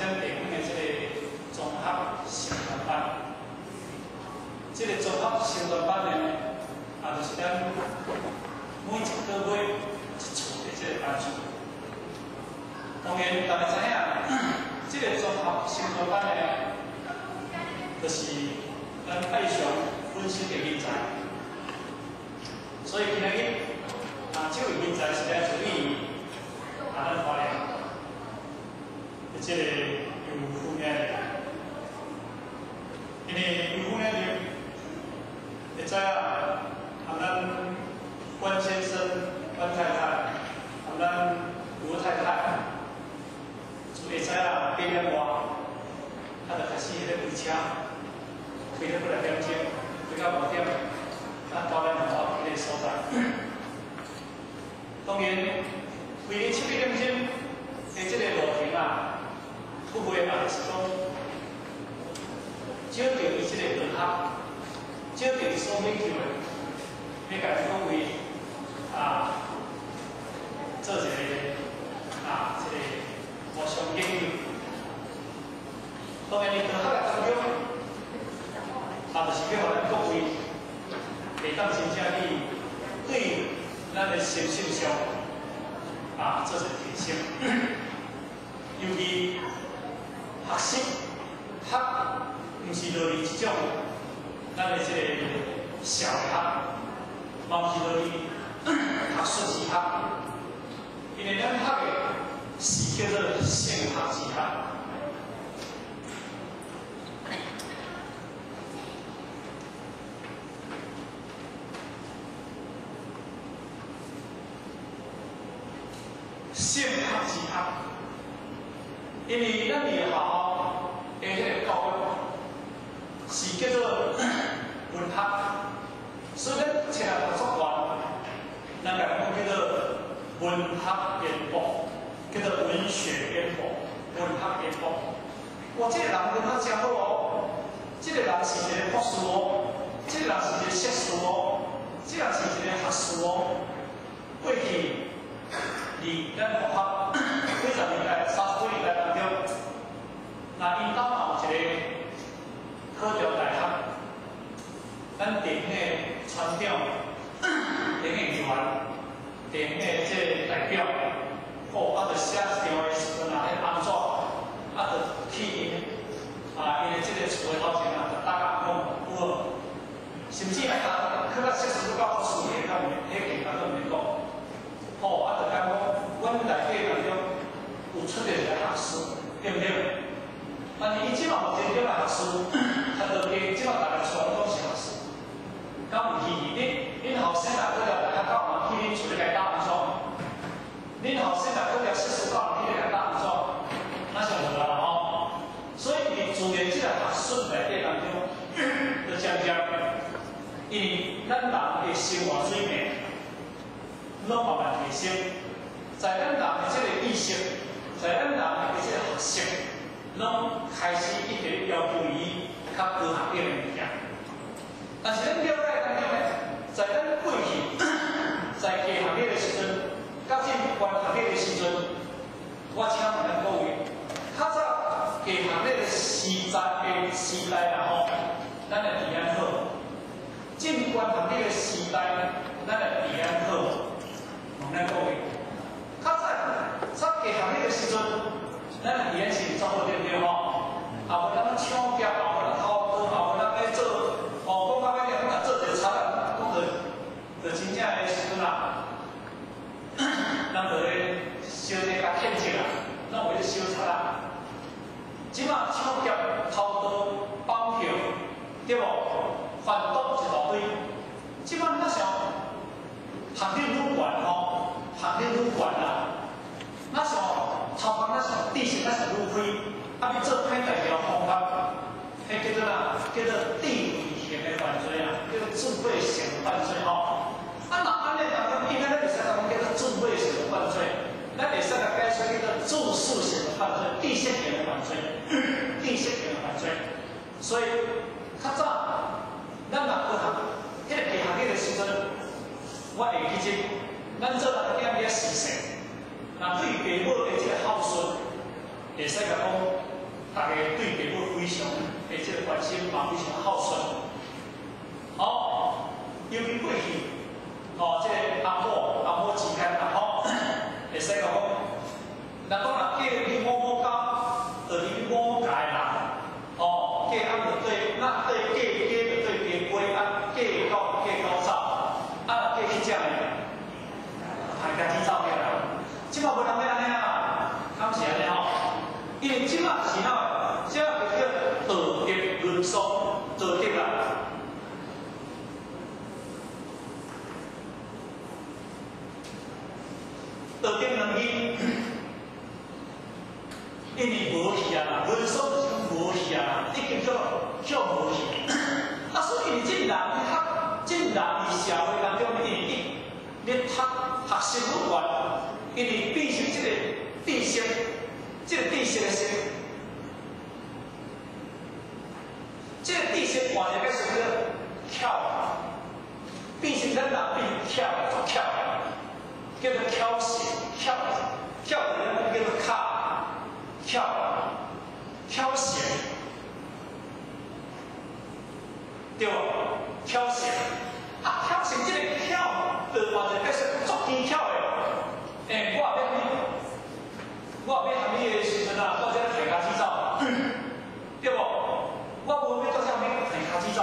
咱地方的这个综合升学班，这个综合升学班呢，就是咱每一个月一次的这个班数。当然，大家知影，这个综合升学班呢，就是咱爱上本身的人才，所以今日这位人才是来自于咱花莲。 这个有负面的，因为有负面的，会知咱关先生、关太太，咱吴太太，就会知8点外，就开始咧开车，开了不2点钟，开到5点，到咱花莲个所在。当然，规日7、8点钟的这个路程不会是讲，少着伊即个同学，少着伊所追求的，要家己讲为做一个即个互相建立。当然，伊同学的当中，就是要互咱各位会当真正去对咱的心性上做一个提升，尤其。 学习毋是落于即种咱的即个小学，嘛毋是落于学术之学，因为咱学的是叫做性学之学。性学之学，因为咱以后。 的迄个教育是叫做文学，所以咱找合作团，咱讲叫做文学编报，叫做文学编报、文学编报。哇，这个人文学真好哦，这个人是一个博士哦，这个人是一个硕士哦，这个人是一个学士哦。过去，咱学校50年代、30年代当中。 那因兜嘛有一个考中大学，咱电影的船长、电影员、电影的这个代表，就写一张的时阵迄安怎，就去因的这个厝的头前就大家讲有无？甚至还去到硕士到博士的，迄期间都免讲，就讲阮内底当中有出着一个学士，对不对？ 但是伊即马目前叫学士，就加即马大家传统是学士，敢有意义？恁后生若去了大学到嘛，去恁厝里来打安怎？恁后生若去了硕士到去来打安怎？那是无啦吼。所以伫自然即个学术内底当中，就渐渐，因为咱人的生活水平拢慢慢提升，在咱人的即个意识，在咱人的即个学习。 拢开始一直要求于较高学历的物件，但是咱了解当中呢，在咱过去在低学历的时阵，到进高学历的时阵，我请问咱各位，较早低学历的时代啦吼，咱的治安好；进高学历的时代，咱的治安好。问咱各位，较早低学历的时阵。 咱的治安是做好对不对吼？也无咱抢劫，也无咱偷盗，也无咱要做，讲到尾咱做一贼啊，讲就真正的时阵咱就咧小弟甲骗钱啦，咱为咧小贼啊。即马抢劫、偷盗、绑票，对无？贩毒一大堆。即马咱想，学历愈悬吼，学历愈悬啦。 那想头壳，那想地形，那想愈开，你做歹代志方法，迄叫做叫做地位型的犯罪叫做智慧型犯罪吼。若安尼当中，应该咱袂使讲叫做智慧型的犯罪，咱袂使甲解释叫做注释型的犯罪、地形型的犯罪、地形型的犯罪。所以较早，咱若学迄个低学历的时阵，我会记得，咱做人点点事实。 那对于父母的这个孝顺，会使甲讲， 大家对父母非常的这个关心，嘛非常孝顺。好，尤其过去，这个阿母之间啦，会使讲，若讲若嫁去某某家，就是去某某家的人，嫁安就对，那对嫁就对嫁归，嫁到走，若嫁去这呢，还家己走起来。即马无人要安尼啊，敢是安尼吼？因为即马是吼，即马就叫道德沦丧，道德啦。道德两字，因为无去啊，沦丧就是无去啊，已经叫无去。所以这人伫社会当中，因为你读学习有关。因为变成这个知识，这个知识的识，这个知识换一个说叫巧，变成咱人变巧，做巧，叫做巧识，巧的人叫做巧识，对无？巧识，巧识这个巧，就换一个说做技巧的。我要喊你的时阵啊，到这提骹子走，对无？我无要到这边提骹子走。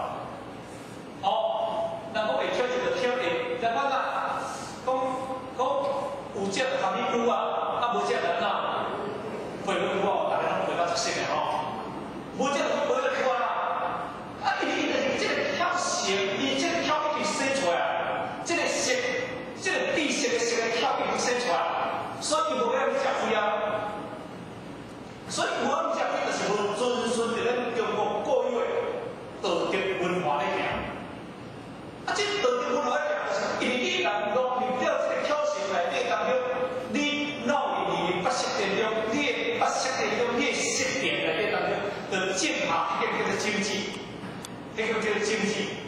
那我会挑一个挑的，但我讲有只就喊你拄啊，无只就哪？陪我拄啊，大家拢陪到出色的无只就陪到拄啊啦。因为伊就是这个巧识，伊这个巧已经生出来，这个识，这个知识的识的巧已经生出来。所以无要去吃亏啊！所以无要去吃亏，就是无遵循着咱中国固有的道德文化来行。这道德文化来行，就是因为你能够入到这个巧识内底当中，你脑里八识当中，你的八识当中，你的识点内底当中，就建下迄个叫做经济，迄个叫做经济，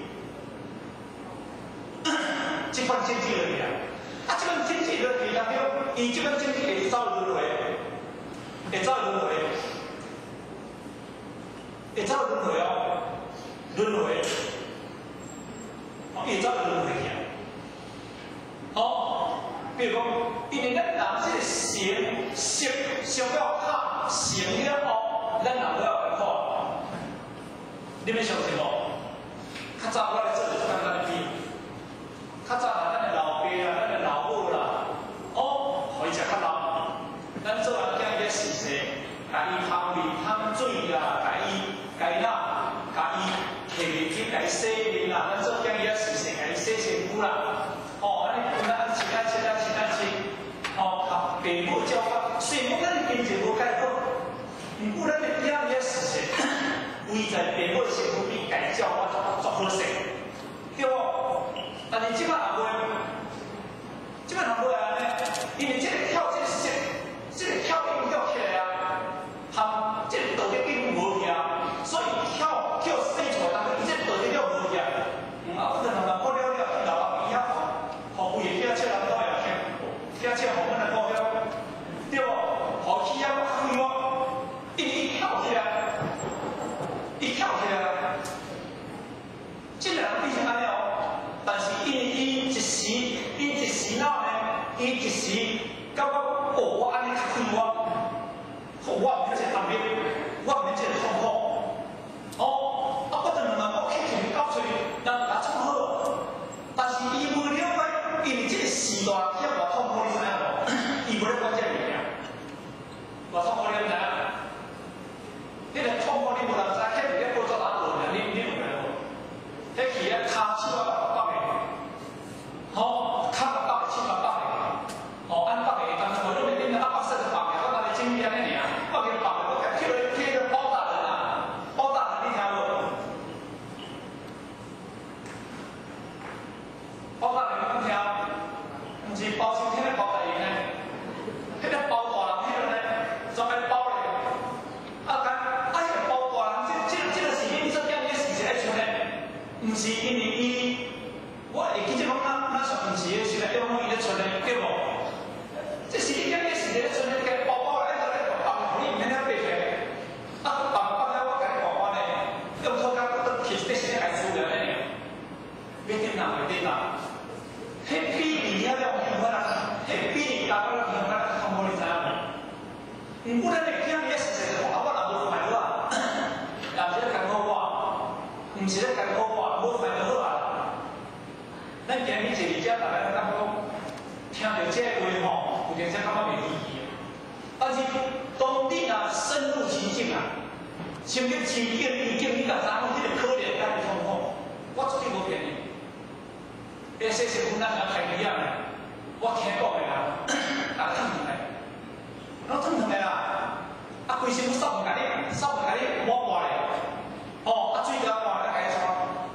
这款经济落去啊！这款经济落去当中。伊即本经济会走轮回，会走轮回哦，轮回，会走轮回去。比如讲，因为咱人这个成识上了较成了后，咱人都要看。你们相信无？较早我咧做就是简单的比，较早啊，咱的老爸啊，咱的老母啦。伊食较老，咱做人囝伊咧事事，甲伊烘面、烘水啦，甲伊甲伊摕面巾，甲伊洗面啦，咱做囝伊咧事事，甲伊洗身躯啦，安尼分安切，甲父母教法，虽然咱的经济无介好，毋过咱的囝伊咧事事，为在父母的身躯比家教法足好势，对无？但是即摆人袂，即摆人袂安尼。因为这个跳，这个识，这个跳已经跳起来啊，含这个道德已经无去啊，所以跳叫生出来，但是伊这道德了无去啊。不能人好了去老阿姨啊，互规个囝人都会听，囝互阮来报晓，对无？互起啊，开我，因为伊跳起来，这个人必须安尼哦，但是因为伊一时脑呢。伊一时感觉我安尼较快我毋免这个担忧，我毋免这个痛苦。不等两万我去去搞出去，人甲创好，但是伊无了解，因为这个时代遐偌痛苦，你知影无？伊无咧管这个物件，偌痛苦你知影？迄个痛苦你无人知，迄个咧报纸哪无呢？你有知无？迄去咧骹手啊绑的，骹绑的，手绑的。按绑的，当然无你们恁阿绑绳绑的，我当然真厉害尔，绑的，我贴了包大人啊， 真正感觉袂意义。但是当你若深入其境啊，深入其境意境，你就知影迄个可怜甲伊痛苦，我绝对无骗你。迄细细分咱人开机啊，我听讲的啦，啊烫烫的，然后烫烫的啦，啊规身扫甲你抹抹咧，哦啊水条抹咧开窗，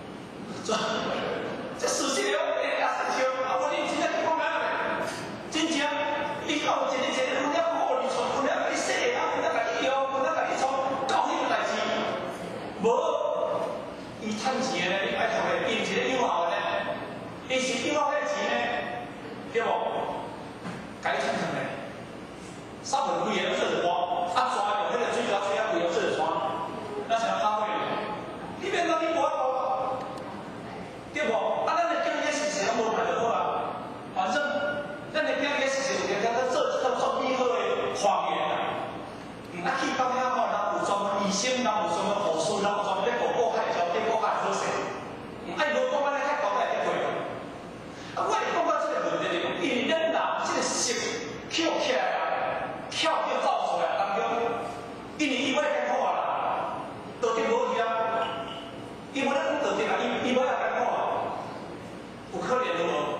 这事实了，也是笑，啊我你真正去讲哪个？真正，你到一个分了好，你从分了你洗啊，分了甲你摇，分了甲你冲，搞迄个代志，无，伊趁钱咧，你拜托咧，伊毋是咧友好咧。伊是友好迄个钱呢，对无？甲你趁趁咧，扫落规个做活，啊抓着迄个水条吹啊规个做山，那是较好诶。你免讲你无法度，对无？啊，咱的经济事实拢无办就好啊。反正咱的经济事实有条条做美好的谎言啊。啊去到遐吼，人有专门医生，人有专门护士，人有专门咧顾害交，对顾害好势。啊，伊无讲安尼遐交代咧过。啊，我会讲到这个问题，因为咱人这个识捡起来啊，捡就走出来当中，因为伊要艰苦啊啦，道德无去啊，伊无咧讲道德啊，伊无要艰苦啊，有可怜的无？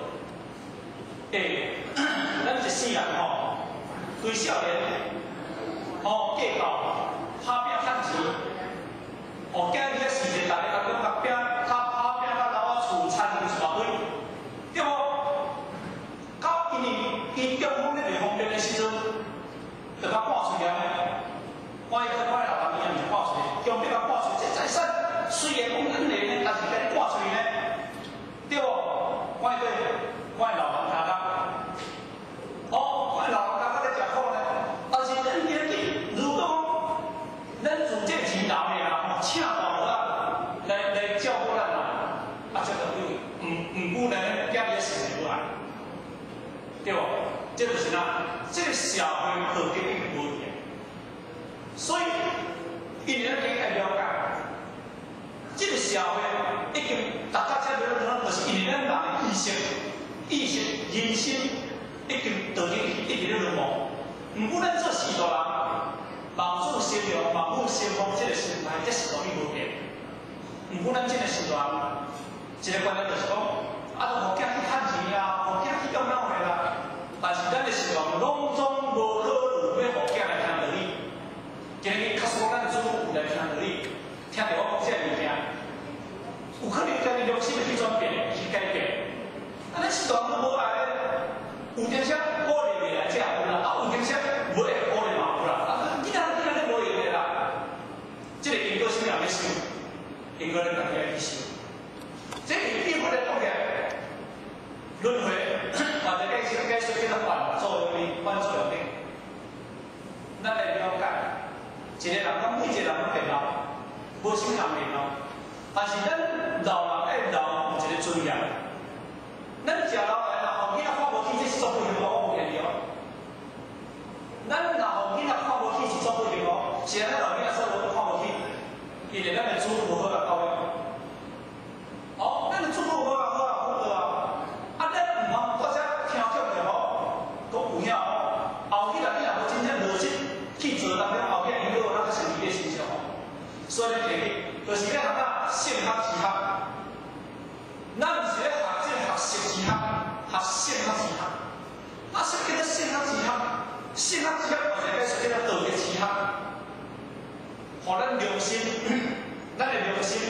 咱一世人吼，对少年，哦计较，打拼趁钱，哦今日时阵大家讲打拼，打拼到老啊厝产一大堆。对无？到因为伊中风咧袂方便的时阵，就甲赶出去啊！我老爸伊也毋是赶出去，强逼甲赶出去。这财产虽然讲咱咧，但是甲你赶出去呢，对无？我老人家讲，哦，我老人家在食苦呢，但是咱今日如果咱自建钱拿的啦，请大伙啊来照顾咱啦，啊，这个有唔能将伊实现出来，对无？这就是哪？这个社会和平已经无去，所以因为咱应该了解，这个社会已经大家才了解，就是因为咱人的意识、人心已经都一直咧沦亡。唔过咱做世大人，万物生长、万物生风，这个心态这是道理无变。唔过咱这个世大人，一个观念就是讲。啊，互囝去趁钱啊，互囝去用脑的啦。但是咱的习惯拢总无考虑要互囝来听道理。今日假使讲咱的祖父来听道理，听到我讲这物件，有可能家己良心会去转变、去改变。啊，咱习惯都无爱咧，有阵时鼓励袂来，这也有啦；啊，有阵时无会鼓励嘛有啦。啊，既然咧无用的啦，这个因果什么也要想，因果咱大家去想。这个并不能讲起来。轮回，或者该说叫做反作用力、反作用力。咱来了解，一个人讲每一个人都变老，无啥人变老，但是咱老人爱老有一个尊严。咱食老来啦，互囡仔看无起，这是做不幸福，我无骗你哦。咱若互囡仔看无起是做不幸福，是咱老囡仔说无看无起，因为咱的祖父无好甲教育。哦，咱的祖父无好甲好啊，好个啊。啊，咱唔通搁只听讲着无？讲有影后起来你若无真正落实去做当中，后起因果咱成你的形象哦。所以咱第一，就是要学到性学知学，咱唔是咧学这学识知学，学性学知学。啊，什么叫做性学知学？性学知学或者该说叫做道德知学，互咱良心，咱的良心。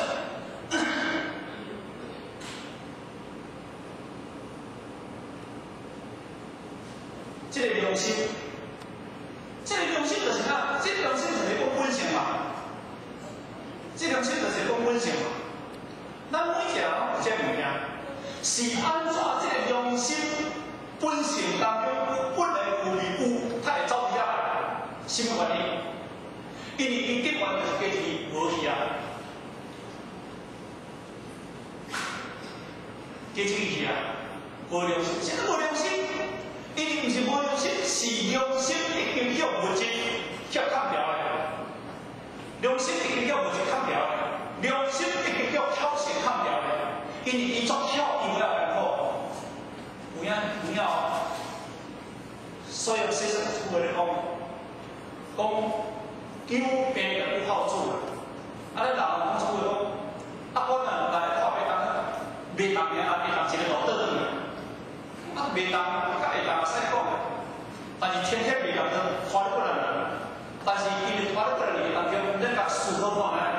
这个良心，这个良心就是哪？这个良心就是讲本性嘛。这个良心就是讲本性嘛。咱每一个人拢有这物件，是安怎这个良心本性当中本来有味有，它会走去遐来？什么原因？因为伊根本就是家己无去啊，家己去啊，无良心，什么无良心？因为毋是无良心，是良心已经叫物质叫砍掉的，良心已经叫物质砍掉的，良心已经叫挑衅砍掉的。因为伊作挑，伊无要艰苦，有影， 所以先生出来讲，久病就不好治啦。啊，你老人出来讲，啊，我若来靠袂当，袂当命啊，袂当一个路倒转去。啊，袂当，甲会当使讲的，但是天天袂当就拖得过来人。但是因为拖得过来人当中，咱甲思考看下，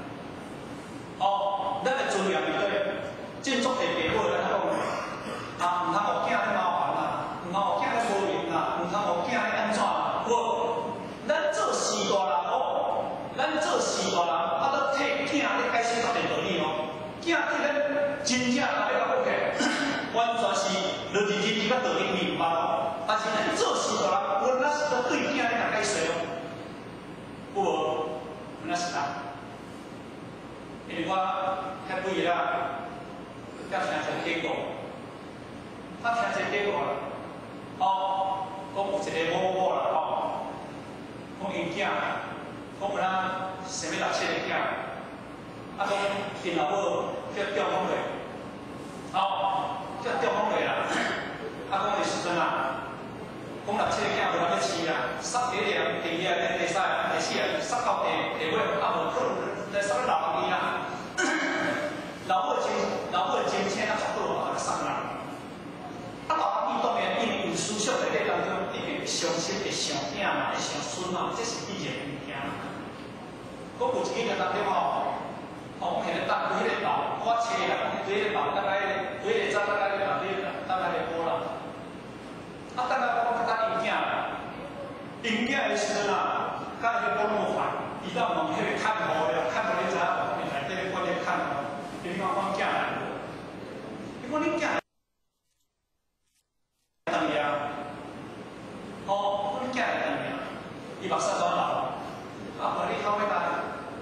哦，咱的尊严面对，建筑的爸母来讲，啊，唔通互囝咧麻烦啦，唔通互囝咧无闲啦，唔通互囝咧安怎啦？无，咱做事大人哦，咱做事大人，啊，咱替囝咧解释一个道理哦，囝替咱真正来要学起，完全是落日日伊甲道理明白哦。但是咱做事大人，我那是在对囝咧来解释哦，有无？那是啦，因为我遐几日啊，才听一个结果。他听这结果啦，哦，讲有一个某啦，哦，讲因囝，讲有咱生要6、7个囝，啊，讲因老母叫中风嘞，哦，叫中风嘞啦，啊，讲的时阵啊，讲6、7个囝无人要饲啦，杀第一个、第二个、第三个、第四个，杀到第尾，啊，无可能再杀到老年啦，老母的精气啊，足好啊，杀啦。啊，老人伊当然因为思想内底当中，一定会伤心、会想囝嘛，会想孙嘛，这是必然的物件。讲有一日当中吼，我现在搭对迄个楼，我车啦，对迄个楼，大概对迄个早大概大概咧播啦。啊，大概我较等因囝啦，因囝的时阵啊，甲伊个讲那么烦，伊到问迄个看护了，看护你知影无？内底咧关咧看护，伊讲我囝来无？伊讲你囝。哦，阮囝来当命，伊目屎转流，啊，无你口尾大，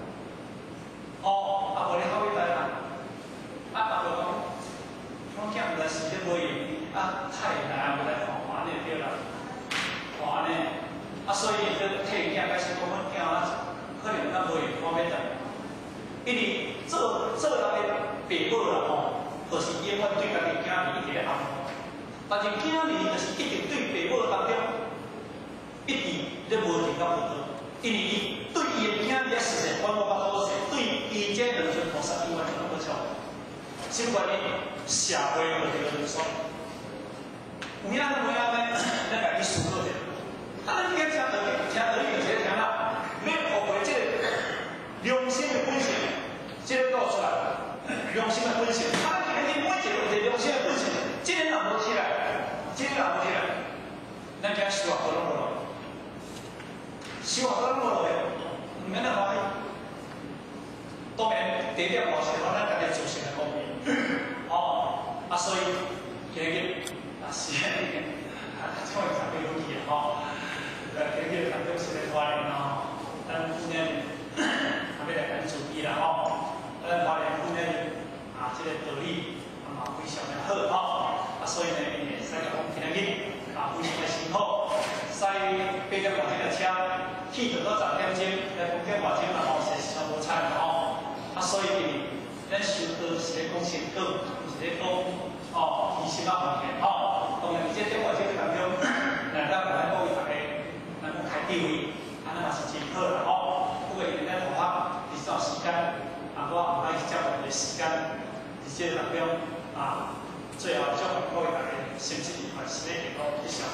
哦，啊，无你口尾大啦，啊，阿婆讲，阮囝毋知是咧无闲，啊，太难，无来看呢对啦，看呢，啊，所以就替囝解释讲，阮囝啊，可能咱无闲看要等，因为做人的爸母啦吼，就是永远对家己囝儿一个安排。但是囝儿就是一直对爸母当中，一直咧无停到不得，因为伊对伊的囝儿实在管我较好势，对伊这两尊菩萨伊完全不晓得，尽管伊社会有这个人说，有影呢，咱家己思考者，啊，咱应该听道理就直接听啦，要学会这个良心的本性，这个倒出来，良心的本性，啊，你每一个良心的本性。这个人无起来，咱惊修学都拢无落，修学都拢无落的，唔免咱欢喜。当然，第一点我是讲咱家己自身的公平，哦，啊，所以今日啊是迄个创业上面有意的吼，今日当中是咧花莲吼，咱今年还要来赶注意啦吼，咱花莲今年啊，这个道理。非常的好吼，啊，所以呢，因会使甲讲今日啊，非常的辛苦，使8点半这个车去到10点钟，来风景外景嘛吼，是相无差的吼，啊，所以咱修道是咧讲信道，是咧讲哦，提心啊奉献吼，当然这点外景当中，咱当然各位大家能够开地位，安尼嘛是真好啦吼，不过因为咱同学比较时间，啊，我唔爱去照顾的时间，伫这当中。啊，最后祝各位大家身体愉快，身体健康，吉祥。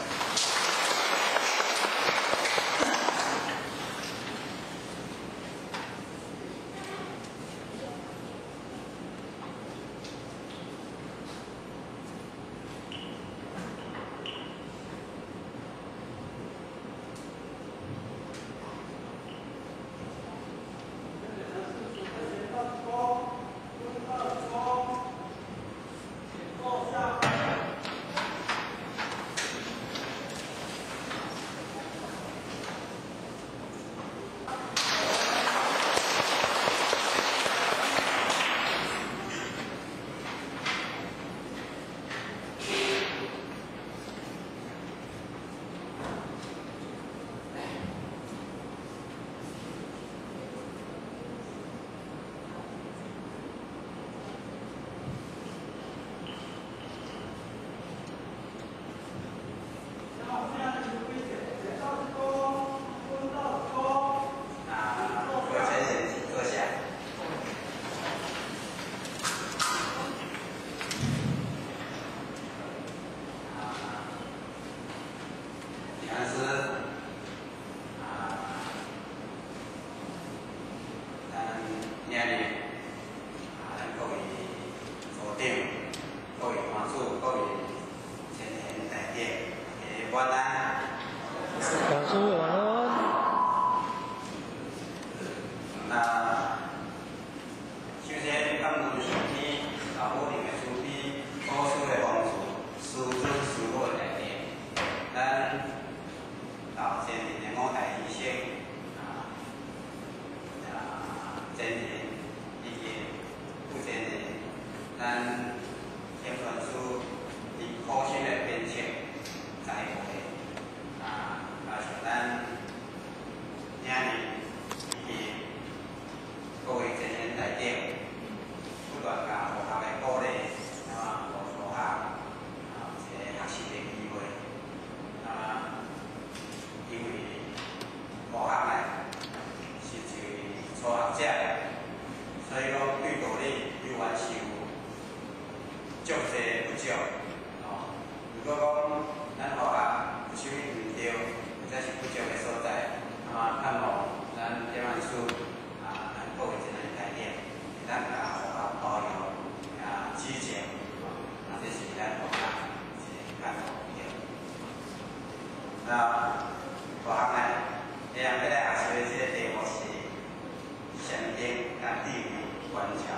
少，如果讲咱学校有啥物唔对，或者是不足的所在，盼望咱台湾书能够有一个改变，咱甲学校包容指正，这是咱学校一个盼望对。那大项呢，下要来学习的这个题目是神经甲地位关照。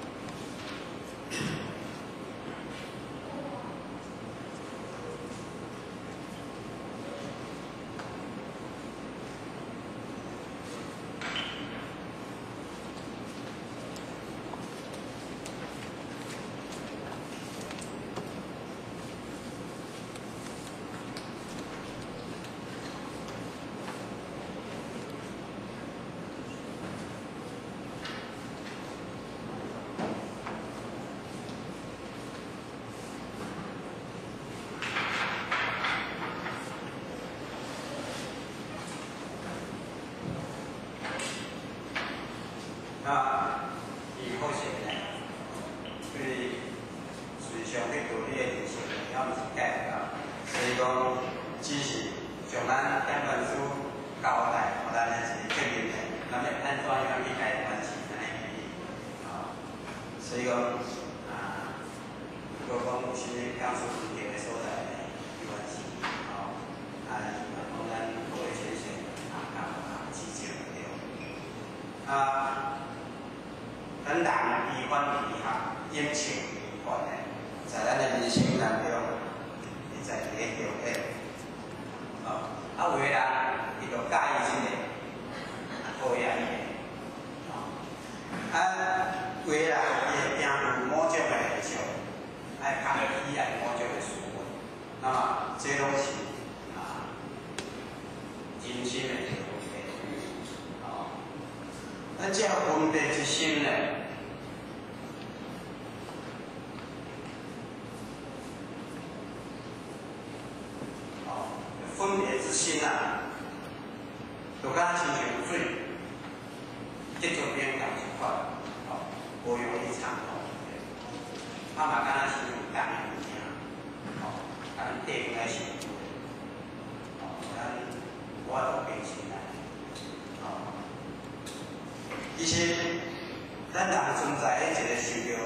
伊好势呢，对随上去道理的认识，也毋是假的，所以讲只是从咱简文书交代，互咱的一个责任的，咱要安怎样去家关系安尼去所以讲如果讲有啥物讲述不对的所在呢，没关系讲咱各位先生指正对。咱人悲欢离合，阴晴离换的，在咱的人生当中，会在一个条件。有的人伊就介意这个，讨厌伊个。有的人伊会摒除某种的现象，爱抗拒爱某种的事物，那么这拢是人生的一个问题。咱只要分别之心呢，分别之心就敢若亲像水，这种变共一款，无容易畅通。嘛敢若亲像重的物件，咱地方来想，咱无法度平心来。其实，咱人存在的一个受到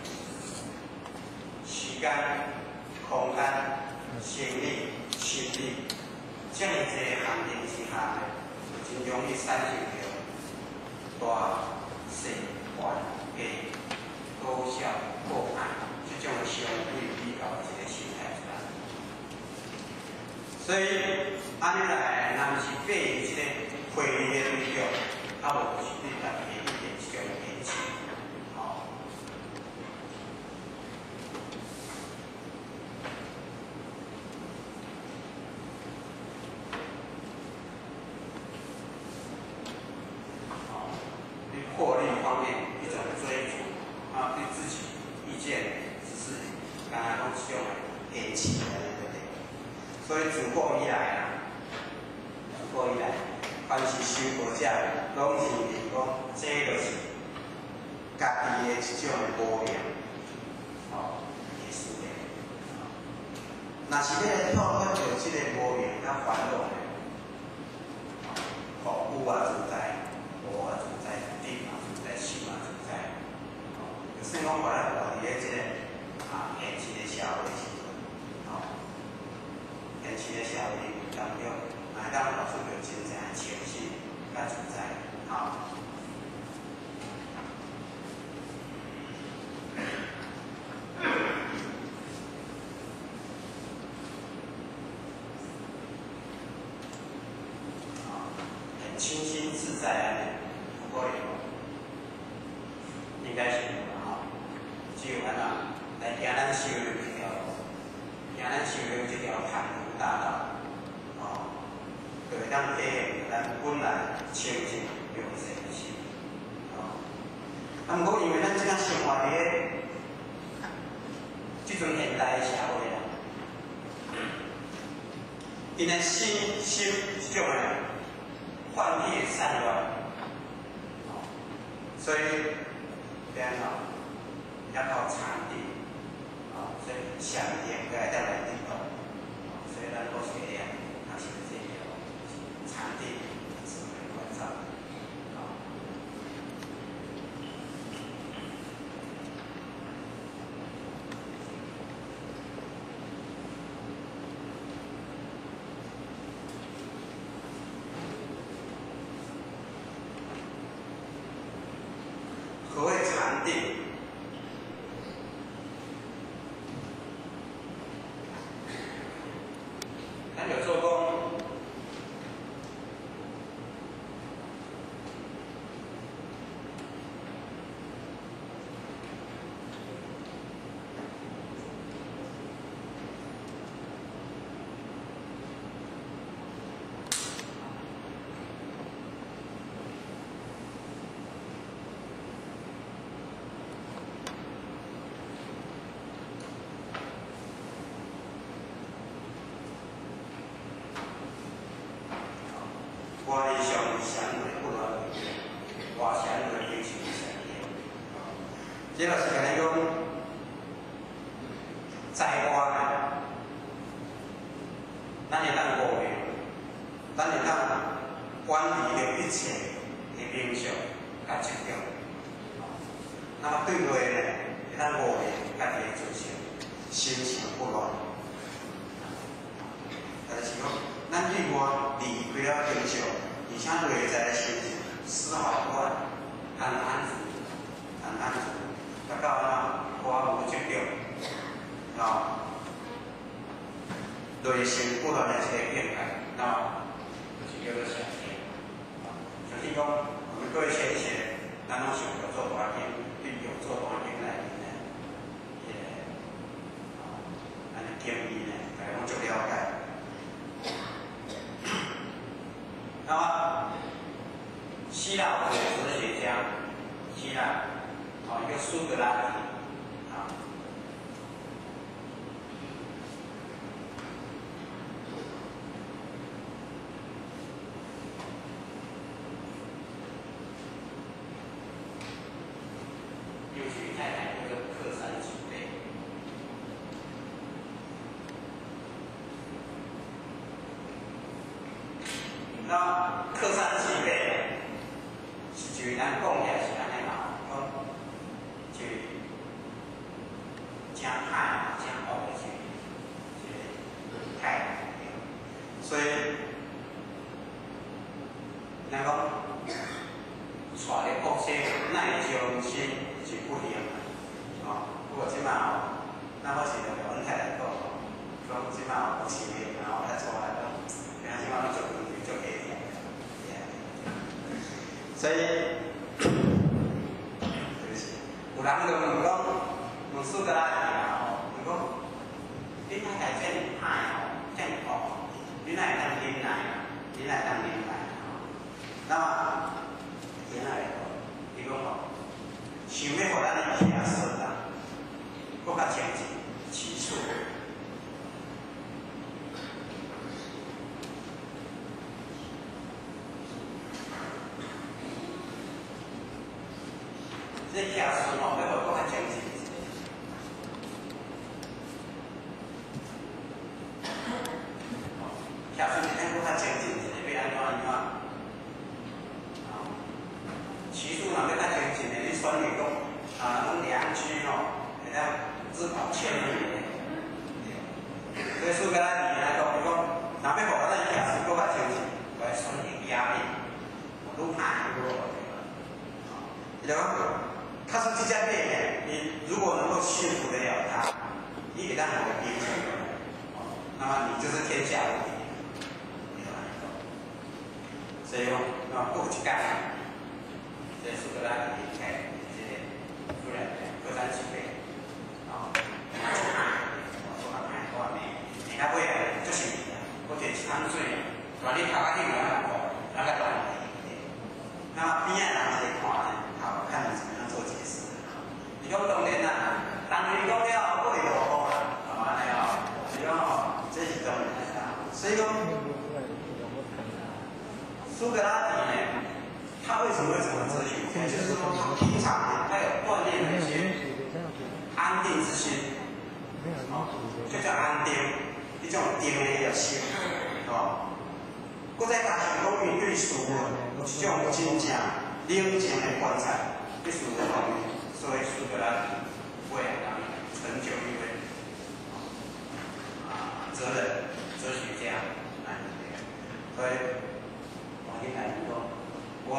时间、空间、生理、心理这样一个环境之下，真容易产生着大、小、坏、低、高效、破坏这种相对比较的一个心态出来。所以，安尼来，咱是对于这个会议的对象。无就是对家己的一点这种坚持，对获利方面一种追逐，对自己意见只是刚刚讲这种坚持的那个。所以自古以来凡是修道者，拢认为讲，这就是家己的一种无明，意思咧。若是要透过着这个无明甲烦恼咧，有自在，无自在，定自在，心自在。就算讲把咱活伫咧这个现实的社会时阵，现实的社会当中，当老出着真正的清晰甲自在，很清新自在安尼，不可能，应该是只有咱来行咱修炼这条路，行咱修炼这条坦途大道。就会当体现咱本来清净良善的心。毋过因为咱即摆生活伫咧即阵现代的社会因的心即种的幻灭散乱，所以变也靠禅定， 所以上天个带来运动，所以咱国学院也是这个场地指挥关照。 何谓禅定？咱就做讲，外上相对不乱，外相对非常相对。这就是讲讲在外呢，咱会当五明，咱会当管理着一切的名相甲质量。那么对内呢，会当五明家己的自性，心情不乱。就是讲，咱对外离开了名相。 而且内在的心情丝毫不乱，很安住，很安住。达到哪我无执着，内心不乱的这个变化，就是叫做禅定。就是讲，我们各位前些，咱拢想着做环境，对有做环境来面呢，安尼建议呢，大家拢足了解。 那么，希腊有个哲学家，希腊一个苏格拉底又去太太一个克山之碑。 那克山之碑是就咱讲起来是安尼啦，就真歹真恶的一个态度，所以咱讲带咧国际耐将心是不一样的，不过即摆咱好是着阮太太讲，讲即摆有事业，然后来做来讲，然后即摆拢做做下点。 所以，对不起，有人就问讲，问苏格拉底问讲，你哪会这么歹这么恶？你哪会当忍耐？你哪会当忍耐？那么，忍耐会伊讲想要互咱的耶稣啦，搁较精进，其次。 这耶稣要互搁较精进。耶稣要搁较精进，要安怎？其次，若要较精进的，你选择讲咱良居会当自保千里。所以苏格拉底来讲，伊讲，若要互咱耶稣搁较精进，要选择压力，愈歹愈好。伊就讲。 他说：“这家店呢，你如果能够驯服得了它，你给它好的兵器，那么你就是天下无敌。所以讲，过一届，这苏格拉底离开这个夫人克山之碑，做下歹我妹，你看尾啊，就是我摕一桶水，把你头壳顶下看，那个烂那边仔人一看呢，好看你怎么样做解释？你讲当然啦，当然讲了，我会落雨啦，安尼所以讲这是当然啦。所以讲，苏格拉底呢，他为什么会成为哲学家？就是说他平常他有锻炼那些安定之心， 就叫安定，迄种定的迄个心，哦。搁再加上讲，伊对事物有一种真正冷静的观察，对事物方面，所以使得咱未来当成就一位哲人、哲学家，所以我今来讲，我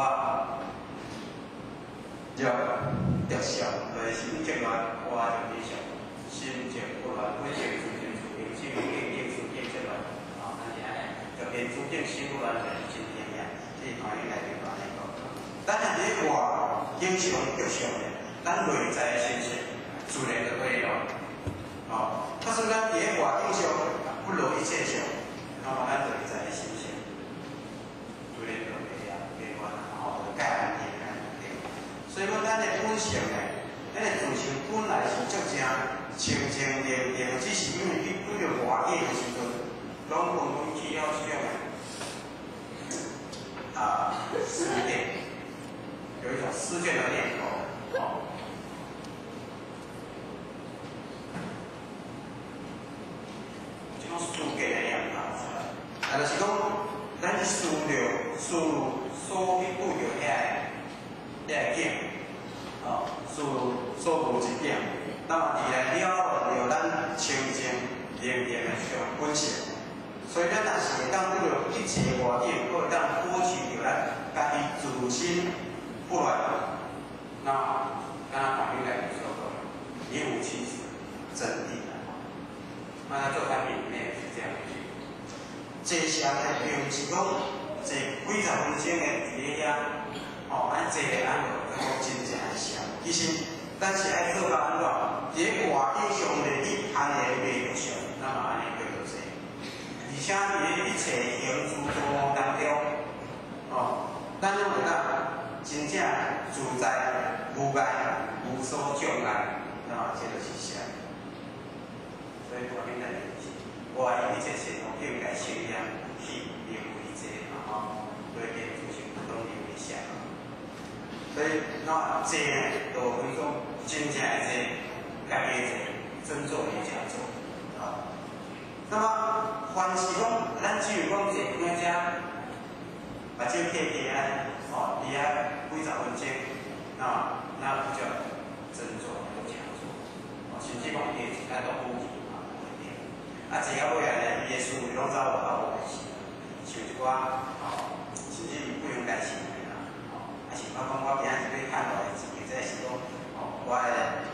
着笑，就是心静乱，我就去笑，心静不乱，我静自静自静，心静自静自乱，咱是安尼，就变自静心不乱，就是真定呀。这是欢迎来宾讲的讲。咱若伫外经常着想的，咱内在的心性自然就对了。可是咱伫外经常不如一切想，那么咱内在的心性自然就袂变化，就改安定。所以讲，咱的本性呢，咱的自性本来是足正清清净净，只是因为你对着外界的时阵，拢纷纷起了这种思念，有一种思眷的念头，这种思念的念头出来，就是讲，咱去思虑所去拄着遐个景。所无一点，那么伫来了着咱清净宁静的上本性，所以咱若是会当拄着一切外境，搁会当保持着咱家己自身不乱，那敢若反映来所讲，一无其实，真谛啊。那做产品里面也是这样去。这些呢，并不是讲这几十分钟的伫遐。安坐咧安落，讲真正的想，其实咱是爱做到安怎？伫外境上面你安尼袂着上，那么安尼叫做坐。而且伫一切行诸作梦当中，咱拢会当真正自在无碍、无所障碍，那么这就是啥？所以我们来理解，我一切事物应该信仰去明为这，所以变出去不懂明为啥。所以，那这呢，就分种真正的这，家己的真做与假做，那么，凡是讲，咱只有讲坐伫遮，目睭闭闭安，伫遐几十分钟，那不叫真做，叫假做，甚至讲伊咱都不定，不定。坐到尾来呢，伊的思维拢走无到我的事，像一寡，甚至不用担心。是我讲我今日要看到的钱，这是讲我的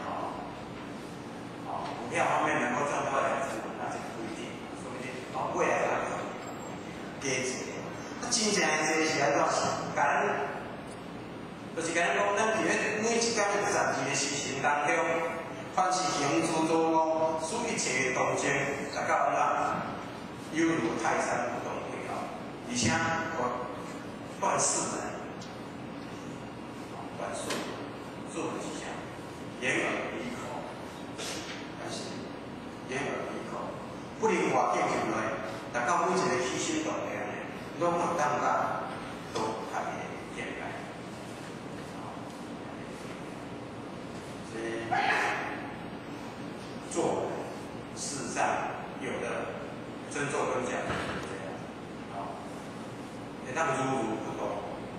股票方面能够赚多少钱，那是不一定，说不定未来还可以加值。那真正的这是安怎是？甲咱就是甲咱讲，咱伫咧每一天的暂时的事情当中，凡是行诸作梦，使一切动静，来到安怎？犹如泰山不动回头，而且断世人。做的是啥？眼耳鼻口，但是眼耳鼻口不能外境上来，但到每一个起心动念呢，拢有当甲都特别简单。所以做事实上有的真做跟假做是这样，会当如如不动。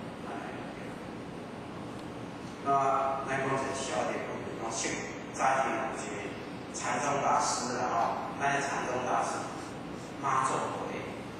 那咱讲一个小点，讲早前有一个禅宗大师啦，咱的禅宗大师妈祖回。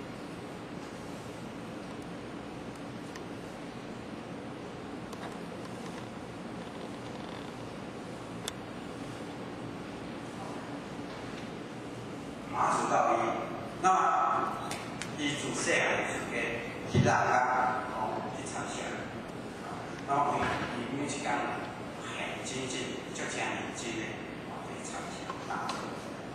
妈祖到伊，那么伊自细汉自家去人啊，去参详，那么伊每一工很精进，足正认真的去参详妈祖。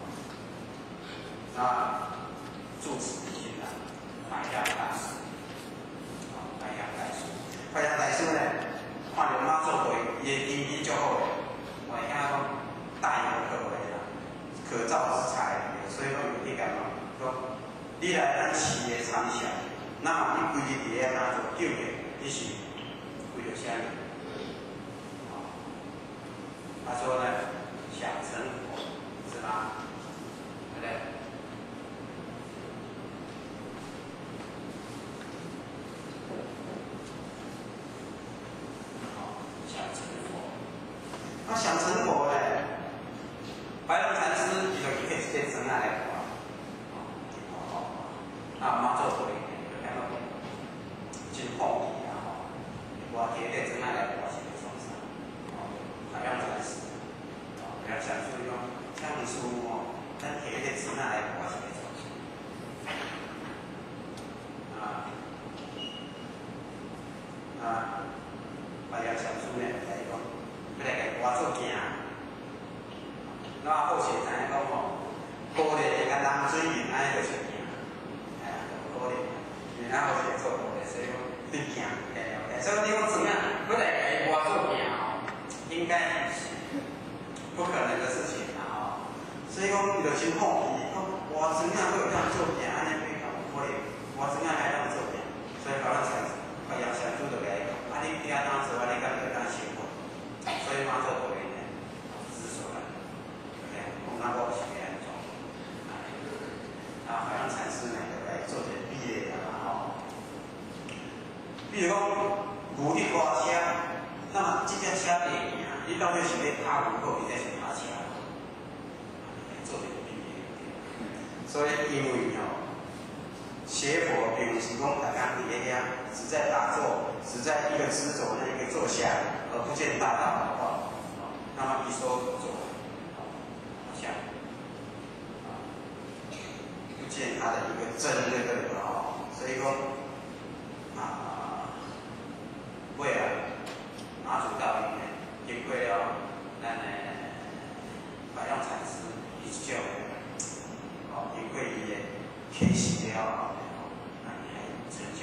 那住持心人白杨大师，白杨大师，白杨大师呢，看到妈祖回，伊的天气足好的，我听讲大有可为啦，可造之材。所以讲有去讲讲，你来咱市的参详，那么你规日伫遐哪做救的，你是为了啥物？他说呢，想成佛是吧？ 啊，想成佛呢，白龙禅师伊就去迄一个庄仔来看，啊，妈做对，就感觉真好奇啊吼，我摕迄个庄仔来看是要创啥？白龙禅师，然后想说讲，像师傅吼，咱摕迄个庄仔来看是要创啥？白龙禅师呢，来讲，要来甲我做镜。那好势知影讲吼，高丽甲人水面安尼就出镜，高丽，因为咱好势做高丽，所以讲对镜了解。所以你讲怎样要来甲伊我做镜吼，应该是不可能的事情啦吼。所以讲伊就真好奇，讲我怎样会有这样做镜，安尼比较有可能，我怎样来这样做镜，所以白龙禅师。白龙禅师就来讲，啊，你伫遐当做啊，你敢会当成佛？所以妈做道理呢，只是说啦，讲那我是要安怎？啊，白龙禅师呢，就来做一个比例啦吼。比如讲，牛去拖车，那么这只车袂行，你到底是要拍牛好，还是拍车？做一个比例。所以因为吼。学佛并不是讲大家伫咧遐，只在打坐，只在一个执着那一个坐下，而不见大道的话，那么一说做，好像不见他的一个真那个的哦，所以说为了马祖道理呢，经过了咱的白龙禅师一种经过伊的学习了。成就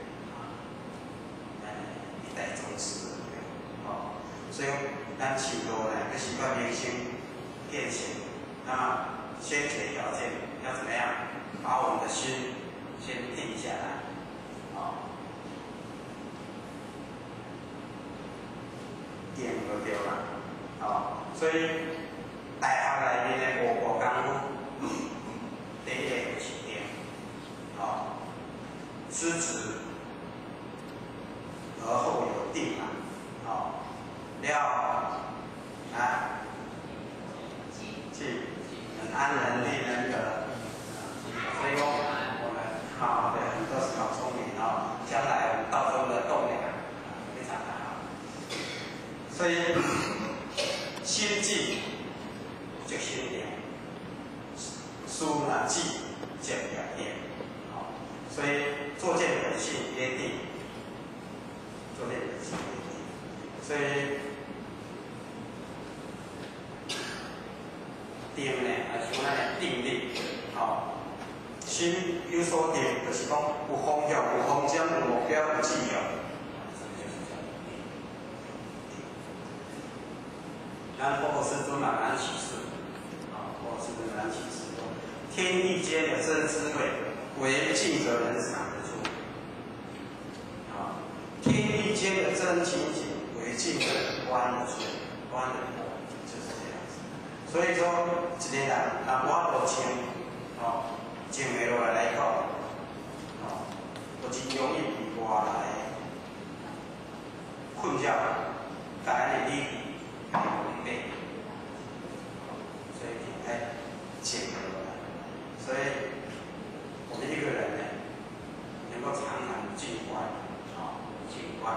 一代宗师，所以咱修道呢，要习惯明心变现，那么先决条件要怎么样？把我们的心先定下来，定就对了，所以大学内面的5功夫，第一个就是定，知止而后有定啊，记，能安能立能得，所以说我们对很多是好聪明将来我们道中的栋梁非常的好，所以心记就心定，书呢记就表定，所以作见本性曰定，作见本性曰定，所以定呢，像咱的定力，心有所定，就是讲有方向、有方向、有目标、有指标，咱佛陀师尊嘛，咱启示，佛陀师尊咱启示说，天地间有真智慧，为尽则能赏得出。天地间的真情景，为尽则观得出，观得破，就是这样子。所以说，一个人若我无静，静下落来讲，就真容易被外来困扰，甲咱的理违背，所以应该静下来。所以，我们一个人呢，能够常常静观，静观。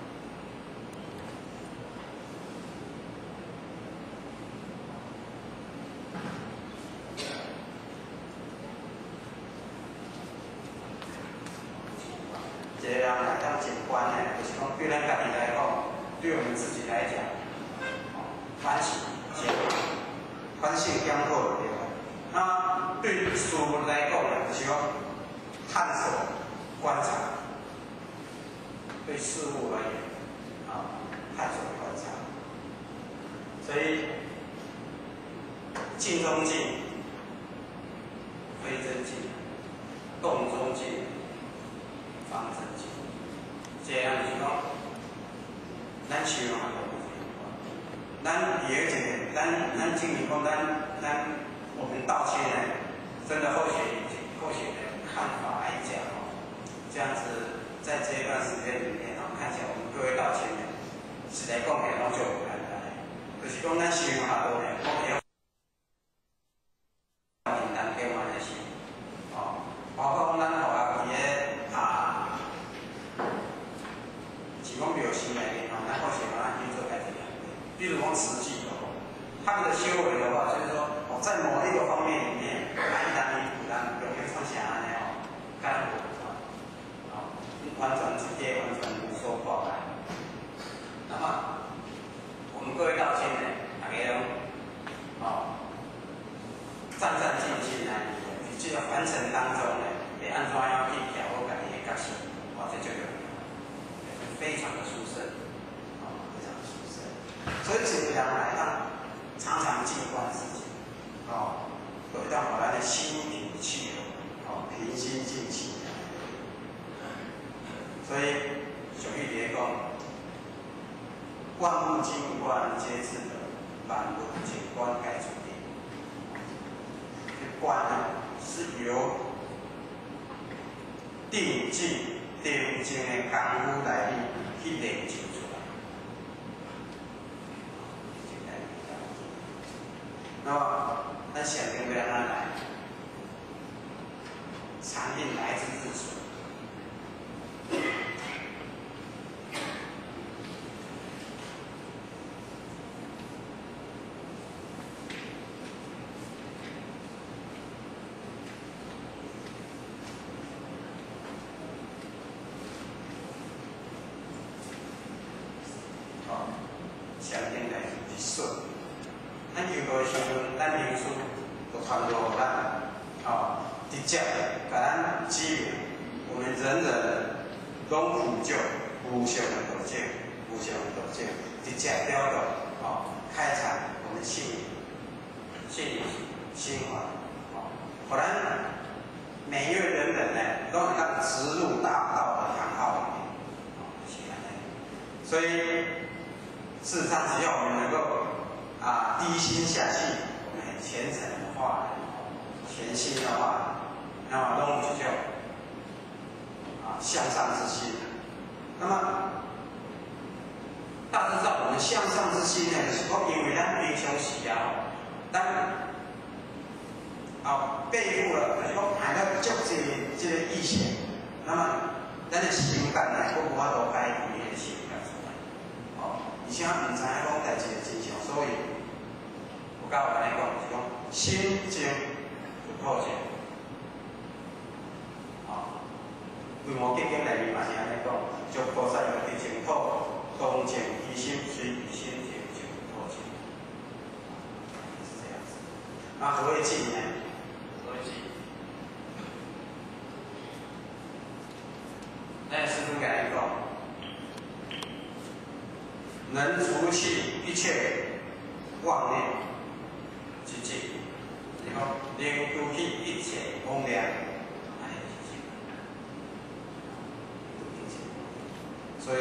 这个人来讲静观呢，就是讲对咱家己来讲，对我们自己来讲，反省、检讨、反省检讨就对了。那对事物来讲呢，就是讲探索、观察。对事物而言，探索观察。所以静中静，非真静；动中静，方真静。这样就是讲，咱修嘛，咱也这个，咱证明讲，我们道歉呢，真的或许的看法来讲这样子，在这一段时间里面看起来我们各位道歉呢，是来讲起来拢就有简单，就是讲咱修下多咧，我们简单给完的修，哦，包括讲咱后下伫个是讲庙事内面吼，咱或许把它去做改进。比如讲慈济哦，他们的修为的话，就是说哦，在某一个方面里面，一单一不单，有没有创想安尼哦，干活哦，完全直接完全无所挂碍。那么我们各位道亲呢，大家拢哦，战战兢兢啊，在这个完成当中呢，会安怎样去调好家己的角色，哦，这就非常的殊胜。所以一个人来当常常静观自己，哦，就会当把咱的心平气和，哦，平心静气。所以俗语咧讲，万物静观皆自得，万物静观该处理。观呢是由定静的功夫来去练就出来。那么，咱想定要安来，常应来之自处。好，想定来之顺。咱求道的时阵，咱名师就传授互咱，哦，直接甲咱指明，我们人人拢苦救无上的途径，无上的途径，直接了当，哦，开采我们心理心怀，哦，互咱每一个人呢，都能够直入大道的航道里面，哦，是安尼。所以，事实上，只要我们能够低心下气，我们很虔诚的话，全心的话，那么拢有这种向上之心。那么大致上，我们向上之心呢，是讲因为咱平常时咱背负了，就是讲还要足这个意识，那么咱的情感呢，我无法度解决你的情感出来，哦，而且唔知影讲代志的真相，所以。有教有安尼讲，就是讲心静就透静。哦，《维摩诘经》内面嘛是安尼讲，诸菩萨有对净土，动静一心，随彼心静，就透静。是这样子。那何谓静呢？何谓静？那师父讲一讲，能除去一切妄念。之静，然后能除去一切妄念，安尼是静。所以，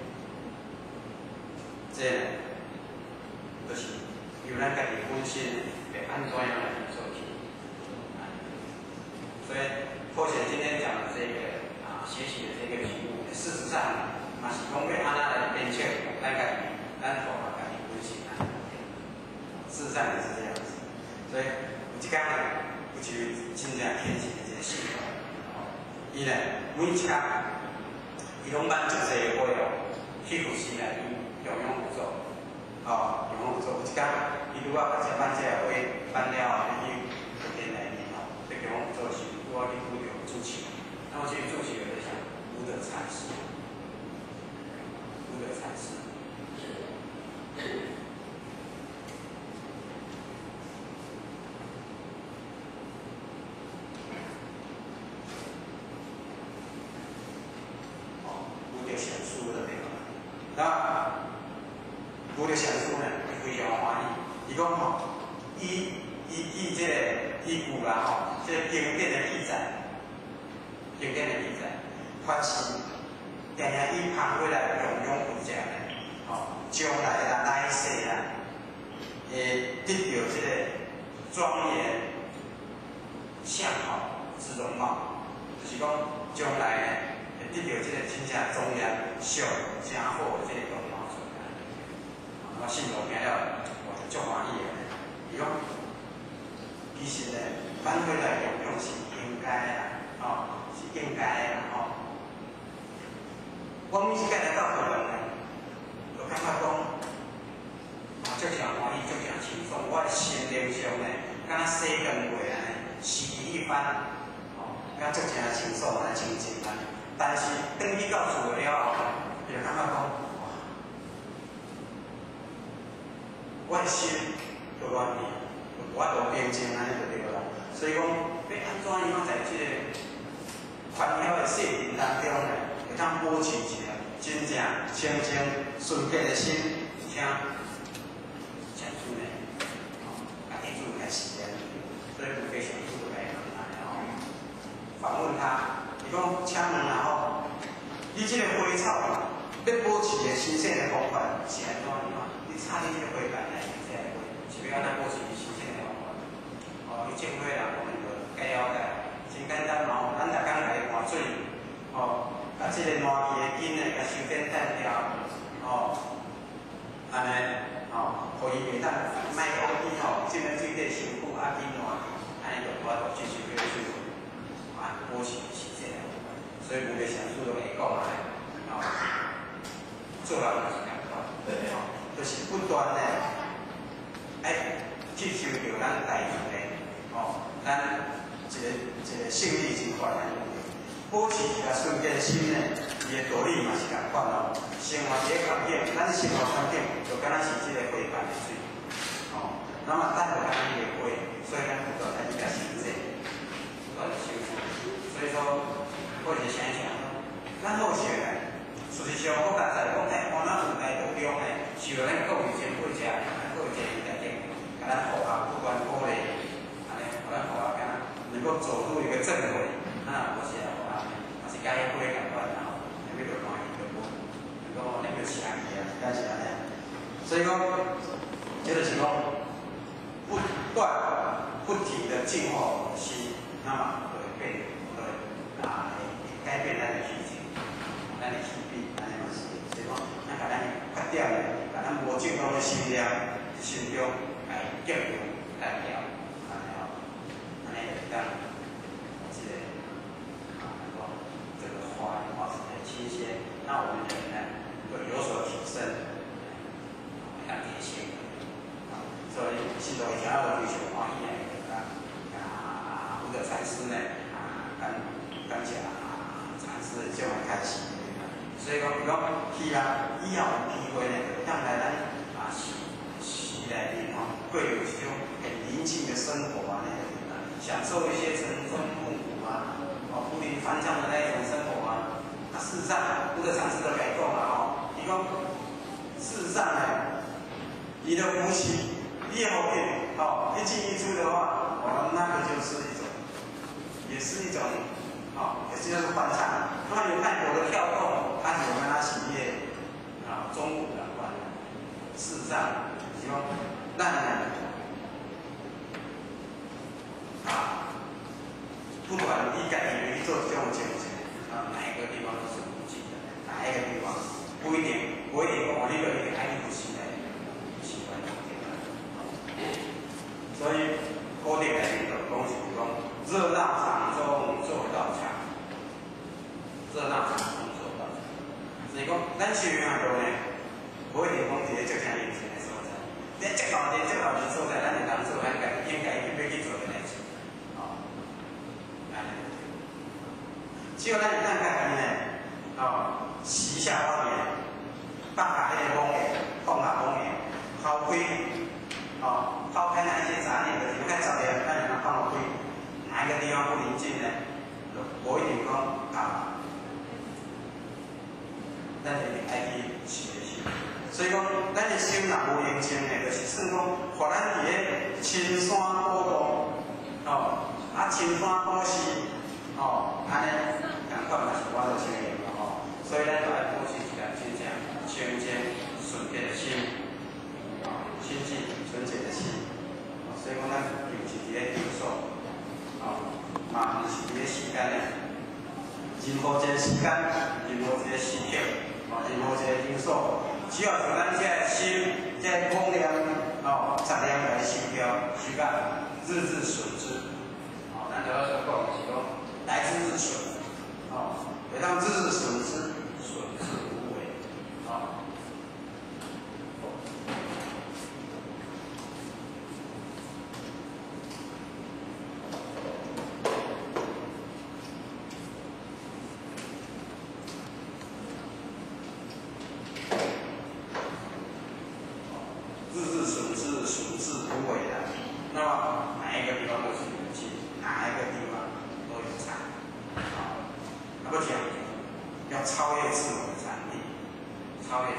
这就是由咱家己本身要安怎样来做起。所以，或许今天讲的这个学习的这个题目，事实上嘛是讲要安怎来编辑咱家己，咱佛法家己本身啊。事实上也是这样子。所以有一天呢，有一位真正虔诚的一个信徒，伊呢每一天，伊拢办一些活哦，去佛寺内用功有做，哦，用功有做。有一天，伊拄啊把这办这个会办了后，伊佛殿内面哦，在用功有做时，拄啊去拄着主持，那么这个主持人就想无德禅师，无德禅师。那无着上师呢，伊非常欢喜。伊讲吼，以这个依据啦吼，这个经典的记载，经典的记载，凡是定定以旁过来供养佛者呢，吼，将来啦、来世啦，会得到这个庄严、相好之容貌，就是讲将来呢，会得到这个真正庄严、上、正好的这个容貌出来。我信徒听了，我听敢足正清爽安尼清静安尼。但是转去到厝了后，就感觉讲，哇，我的心就软去，我都平静安尼就对啦。所以讲，要安怎样在即个烦恼的世人当中呢，会当保持一个真正清净纯洁的心，而且真主呢，家己主开始的，所以有非常主来访问他，伊讲，请问啊吼，你即个花草要保持个新鲜的方法是安怎样？你插你即个花瓣来，即个花是要安怎保持新鲜的方法？哦，你种花啦，我们就解了解，真简单嘛，咱逐工来换水，哦，啊，即个烂去的根呢，甲修剪单条，哦，安尼，哦，互伊袂当莫乌天吼，浸咧水底伤久啊，根烂去，安尼就我就继续叫水。保持新鲜的，所以有个上师都会讲啊，哦，做人也是共款，就是不断的爱去修着咱家己的，哦，咱一个胜利之法安尼，保持一个纯洁的心呢，伊的道理嘛是共款哦。生活一个环境，咱生活环境就敢若是即个花瓣的水，哦，那么咱就敢若伊个花，所以咱不断来去甲修正，不断修正。所以说，我是想想，咱好势咧。事实上，我刚才讲，我咱有台道中咧，是咱教育前辈者，教育前辈者，甲咱学校不断鼓励，安尼，互咱学校敢能够走入一个正轨，那我是学校，也是甲迄辈共款，然后那边就欢喜就无，能够那边是安尼啊，敢是安尼。所以讲，这就是讲不断不停的净化我们的心，那么就会变。改变咱的事情，咱的起笔，安尼嘛是，所以讲，咱甲咱缺点咧，甲咱无正当的心念、心中来结合、来调，安尼哦，安尼就当这个讲这个花保持的清鲜，那我们人呢就有所提升，当提升，所以是都听到非常欢喜的，吴德禅师呢，感谢。是这样开始，所以讲，希望以后有机会呢，当来咱市内面吼，会有一种很宁静的生活啊，享受一些晨钟暮鼓啊，富丽繁昌的那一种生活啊。那事实上，吴德禅师都改讲了吼，伊讲，事实上呢，你的呼吸一后面，一进一出的话，我们那个就是一种，也是一种。也是就是欢唱，那么有脉搏的跳动，它是我们那企业中午的关。事实上，希望让人不管你家己去做这种情形，哪一个地方都是无尽的，哪一个地方不一定讲你就一定爱呼吸的，习惯所以固定的一种东西，讲热闹场中做道场。热闹场中做道场，所以讲，咱修行路呢，无一定讲一个足正认真的所在，你足老实所在，咱就当做咱家应该要去做的代志，只要咱有咱家己呢，时下方面，放下迄个妄念，放下妄念，抛开那一些杂念的，你看杂念，咱就能放开，哪一个地方不宁静呢？无一定讲咱就爱去学习，所以讲，咱的心若无宁静的，就是算讲，互咱伫个青山高度，青山高势，安尼，共款嘛是我的经验嘛所以咱就爱保持一个真正清净纯洁的心，清净纯洁的心，所以讲咱就是伫个定数，嘛毋是伫个时间呢，任何一个时间，任何一个时刻。任何一个因素，只要从咱这个心、这个光亮、杂念来修掉，修到日日损之。咱就要所讲是讲来之日损，会当日日损之，损之无为，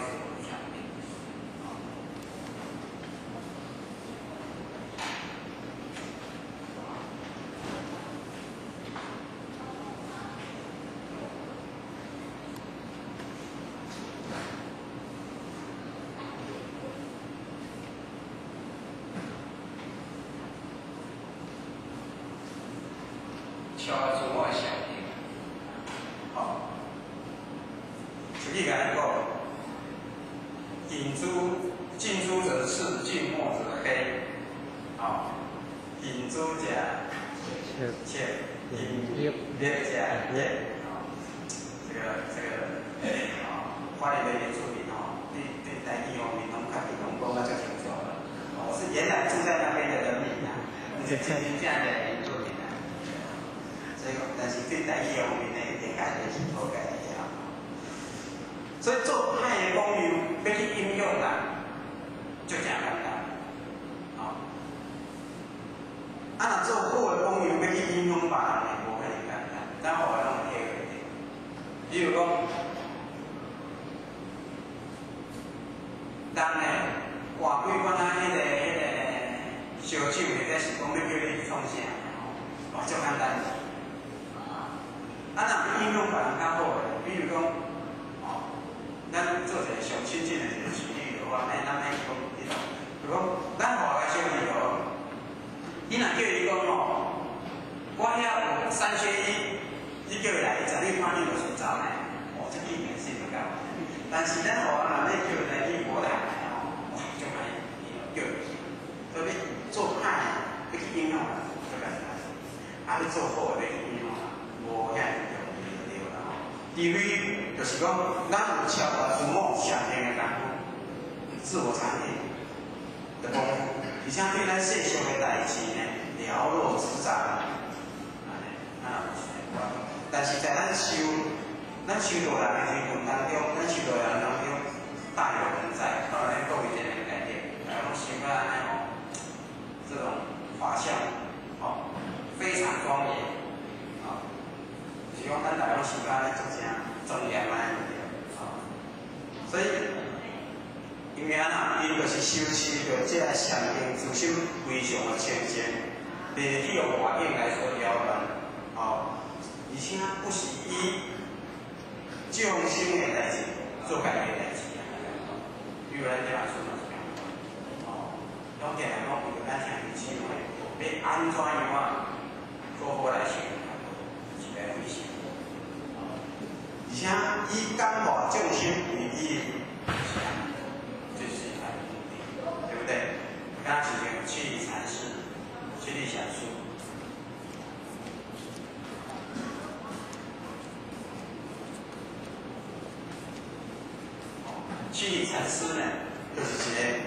是我们想定的。敲出我想定，好。举例来讲，近朱者赤，近墨者黑。好，近朱者切，近烈者烈。这个花莲的原住民对台语方面拢较比拢讲得较清楚了。我是原来住在那边的人民啊，真正的原住民啊。所以讲，但是对台语方面呢，一定家己是好解的啊。所以做歹的讲友，要去影响人，就真简单。啊，若做好的讲友，要去影响别人呢，无遐尼简单。咱后来拢会体会到。比如讲，人呢，换几款啊，迄个烧酒，或者是讲要叫你去创啥，哇，足简单。若影响别人较好诶，比如讲，咱做一个上亲近的一个举例的话，咱爱讲，比如讲，咱后来小朋友，你若叫伊讲我遐有3缺1，你叫伊来10你看你就睡着呢，这见面是不够。但是咱后来若要叫伊来，伊无来哇，就歹叫伊去。所以做歹要去影响人，就简单；要做好要去影响人，无遐容易就对啦吼。除非就是讲，咱有超越父母上天的功夫，自我产品的功夫，而且对咱世俗的代志呢，了若指掌。但是在咱修道人的时阵当中，咱修道人当中大有人在，当然各位这个概念，然后修到那种这种法相，非常庄严，是讲咱大家修到那种啥庄严啊，所以因为伊就是修持着这个上天自心非常的清净，袂去用环境来所扰乱，而且不是以众生的代志做家己的代志，比如咱这嘛说嘛是讲，拢定来讲为着咱听伊指挥，要安怎样好好来修，是来非常。而且以感化众生为义，这是一个目的，对不对？刚才有去理禅师，去理想书。去理禅师呢，就是一个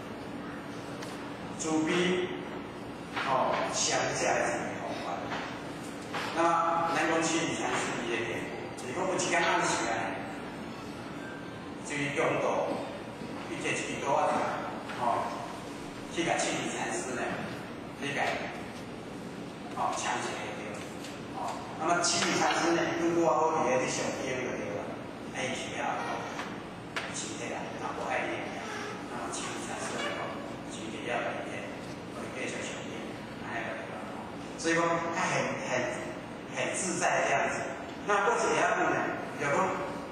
慈悲相加的一个方法。那么，咱讲去理禅师伊的典故，如果有一间暗时啊，就是中道，伊摕一支刀仔去甲去理禅师呢，去甲枪死个对。那么去理禅师呢，拄拄好伫咧上经就对啦，伊去啊。身体啊，若无爱练，那么去理禅师来讲，身体要练练，会继续上练，所以讲，他很自在这样子。那过去下步呢，就讲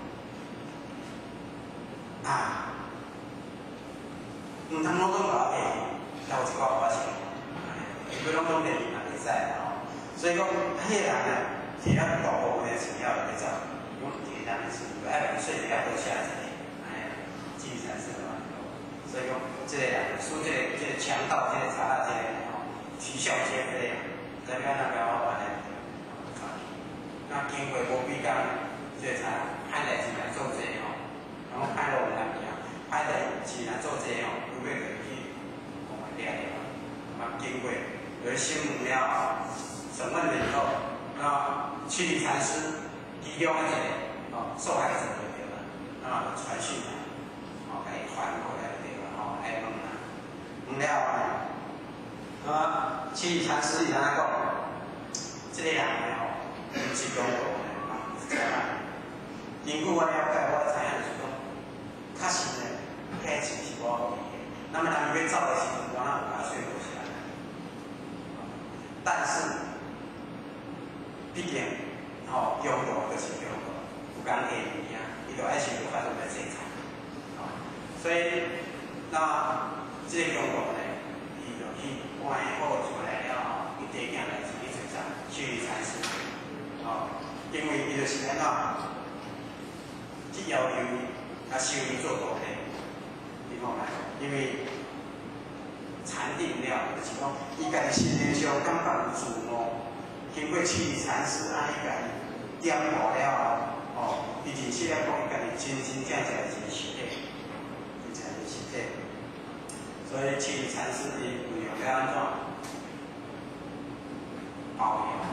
唔通拢讲搞诶，有一个发生，伊要拢练也袂使所以讲，迄个人呢，摕了大部分的钱了就走，讲一个人是爱睡一下多下子。去理禅师嘛，所以讲，这个人输这个强盗，这个查到这个啼笑皆非啊，在边那边好玩的。那经过无几工，这个才歹代志来做这然后歹落来边，歹代志来做这有尾就去讲个掠了。那经过有审问了后，审问了以后，那去理禅师其中一个受害者就对了，那传讯来。传过来对吧？来问啊，问了后，去理禅师伊安怎讲？这个人不是中国的，是台湾。根据我了解，我知影就是讲，确实那么咱们要走的时候，我那有把水落下来。但是，毕竟，中国就是中国，有讲下面啊，伊就爱想办法来制裁。所以，那这个中国呢，伊就去搬好出来了后，伊第一件代志，伊就啥，去禅师。因为伊就是安怎，去要求啊收伊做徒弟，你看嘛？因为禅定了，就是讲伊家己心灵上感觉有自我，经过去禅师安尼家己点破了后，伊认识了讲伊家己真正是一个实体，真正是实体。所以去禅师伊运用了安怎？包容。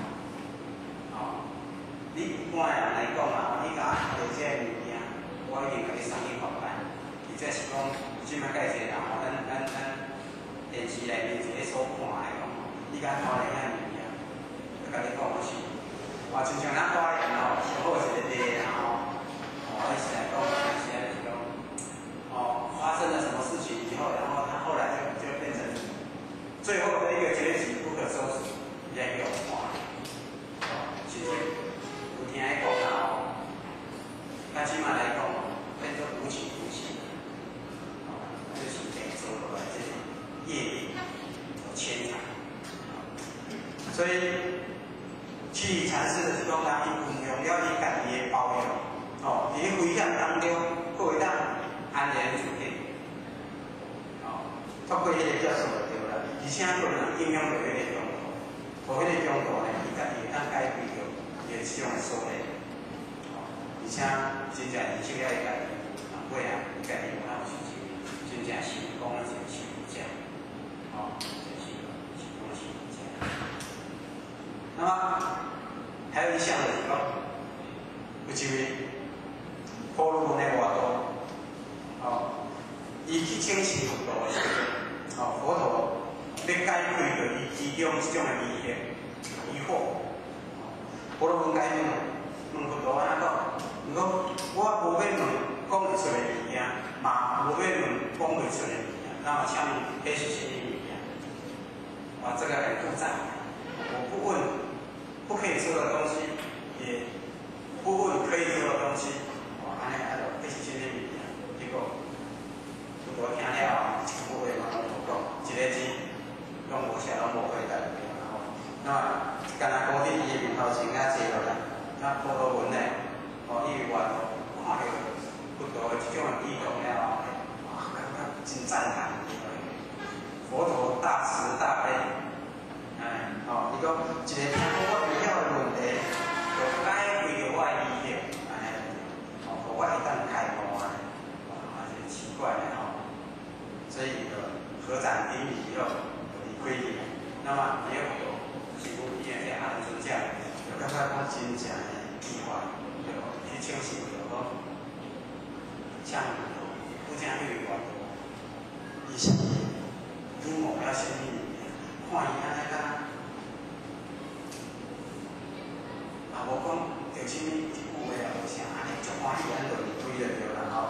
你一般人来讲啊，你甲我做这个物件，我已经甲你送去法办。而且是讲，即摆介济人吼，咱电视内面一个所看的讲，你甲拖咧遐物件，我甲你讲我是，哇，亲像咱大人吼，上好一个地然后，一起来讲，是来是讲，发生了什么事情以后，然后他后来就变成最后的一个结局不可收拾，也给我看。其实。听伊讲啊，咱即马来讲，变做无情无性，就是被做落来这种业力和牵缠。所以，去禅师就是讲，咱伊运用了伊家己的包容，伫危险当中，佫会当安然处理，透过迄个叫什么对啦，而且佫能应用到迄个中途，和迄个中途呢，伊家己会当改变着。也是用来说的，而且真正认识了伊家己，尾啊，伊家己有哪有事情，真正成功的就是成功者，就是成功的成功者。那么还有一项就是讲，有一位婆罗门的外道，伊去请示佛陀的时候，佛陀要解开着伊其中一种的疑惑。婆罗门解问佛陀安怎讲？如果我无要问讲袂出的物件，嘛无要问讲袂出的物件，那么请问迄是什么物件？哇，这个很复杂。我不问不可以说的东西，也不问可以说的东西。哇，安尼迄是什么物件？结果佛陀听了，全部话嘛拢无讲，一个字拢无写，拢无回答。那么。干那高低伊面头前啊坐落来，那婆罗门呢？伊外头看到佛陀的这种异动了后，感觉真赞叹。佛陀大慈大悲，伊讲一个听我不晓的问题，就解开着我的疑惑，互我会当开悟啊，是奇怪的所以就合掌顶礼以后，就离开去。那么也有。是有伊个这阿难尊者，就感觉讲真正的意外，就去请示就讲，像不正去外头，伊是因我了什么物件？看伊安尼敢，无讲着什么一句话也无啥，安尼足欢喜，安就离开了对啦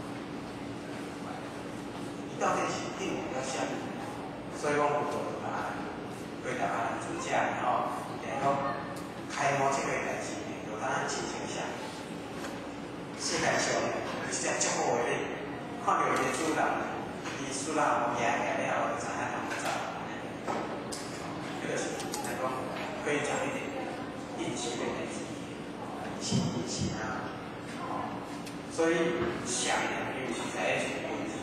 伊到底是因我了什么？所以讲佛陀就讲。对答案尊者，然后开悟这个代志，就当亲像啥？世界上有一只足好的人，看到伊的主人，伊输了赢了，就知影怎么走。这个是来讲可以讲一点运气的代志，运气啊。所以想运气才是问题。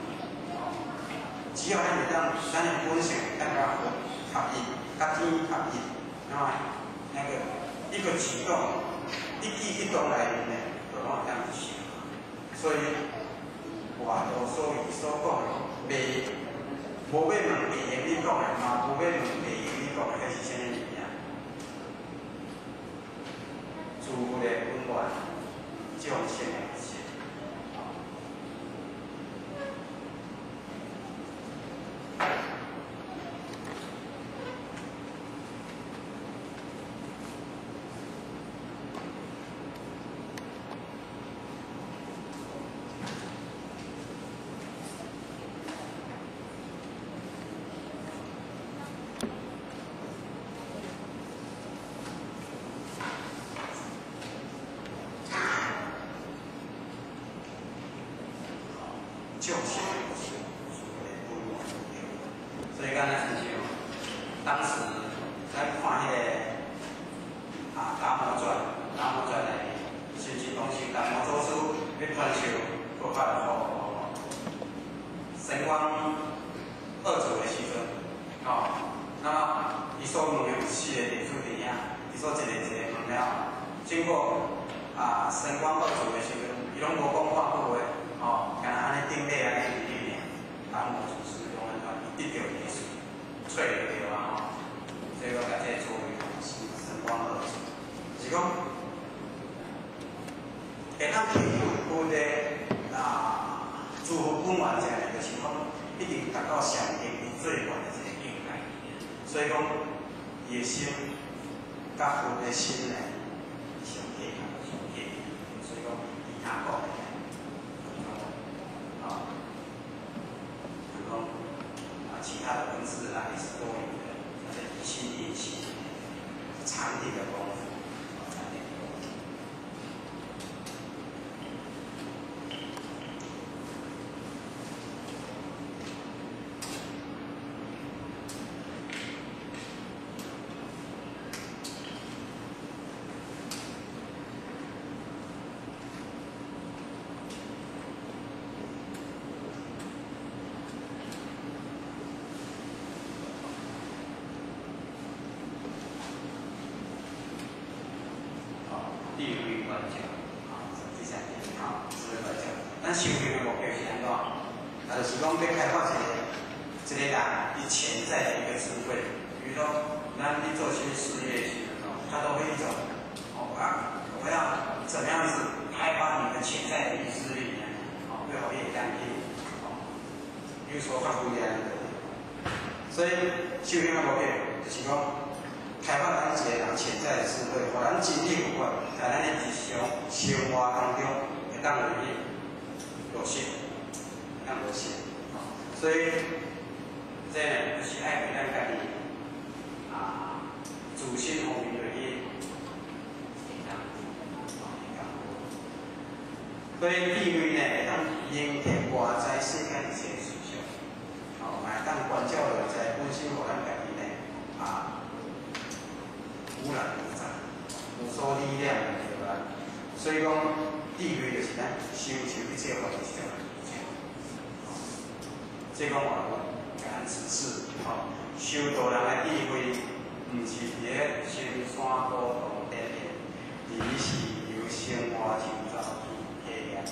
只要咱会当，咱的本性咱较好。合一，甲天合一，那个一个举动，一举一动内面呢，就拢会当去想。所以外头所以所讲的，袂无要问袂用你讲的，嘛无要问袂用你讲的，迄是啥物物件？自由的温暖，众生的一切。 救赎所谓的本源对。所以刚才亲像当时咱看迄个达摩传内，甚至当时达摩祖师要传授佛法予神光二祖的时阵，那么伊所问有4个弟子弟仔，伊所一个问了，经过神光二祖的时阵，伊拢无讲话好话，干那安尼顶礼安尼礼礼尔，达摩祖师讲安怎，伊得到耶稣，找着啊所以我甲这作为神光二祖，就是讲，会当去有的诸佛本愿者，就是讲一定达到上帝伊最高的一个境界。所以讲，伊的心甲佛的心呢，上契合，所以讲，伊哪讲的，其他的文字也是多余的，而且以心印心，禅定的功夫。地位观照，第三点，智慧观照。咱修行的目标是安怎？就是讲要开发一个人伊潜在的一个智慧。比如说，咱你做些事业时，他都会一种，我要怎么样子开发你的潜在的意志力呢？最好也当去，比如说发挥啊，所以修行的目标就是讲。开发咱一个人潜在的智慧，互咱真理有法，在咱的日常生活当中会当落去落实，当落实。所以，这呢就是爱为咱家己自身方面落去所以地位呢会当应贴外在世界一切事项，嘛会当关照落在本身互咱家己呢无染无杂，无所力量的对吧？所以讲，地位就是咱修求一切法的一种理解。这讲话讲只是修道人的地位，毋是伫咧深山高堂顶顶，而是由生活周遭去体验。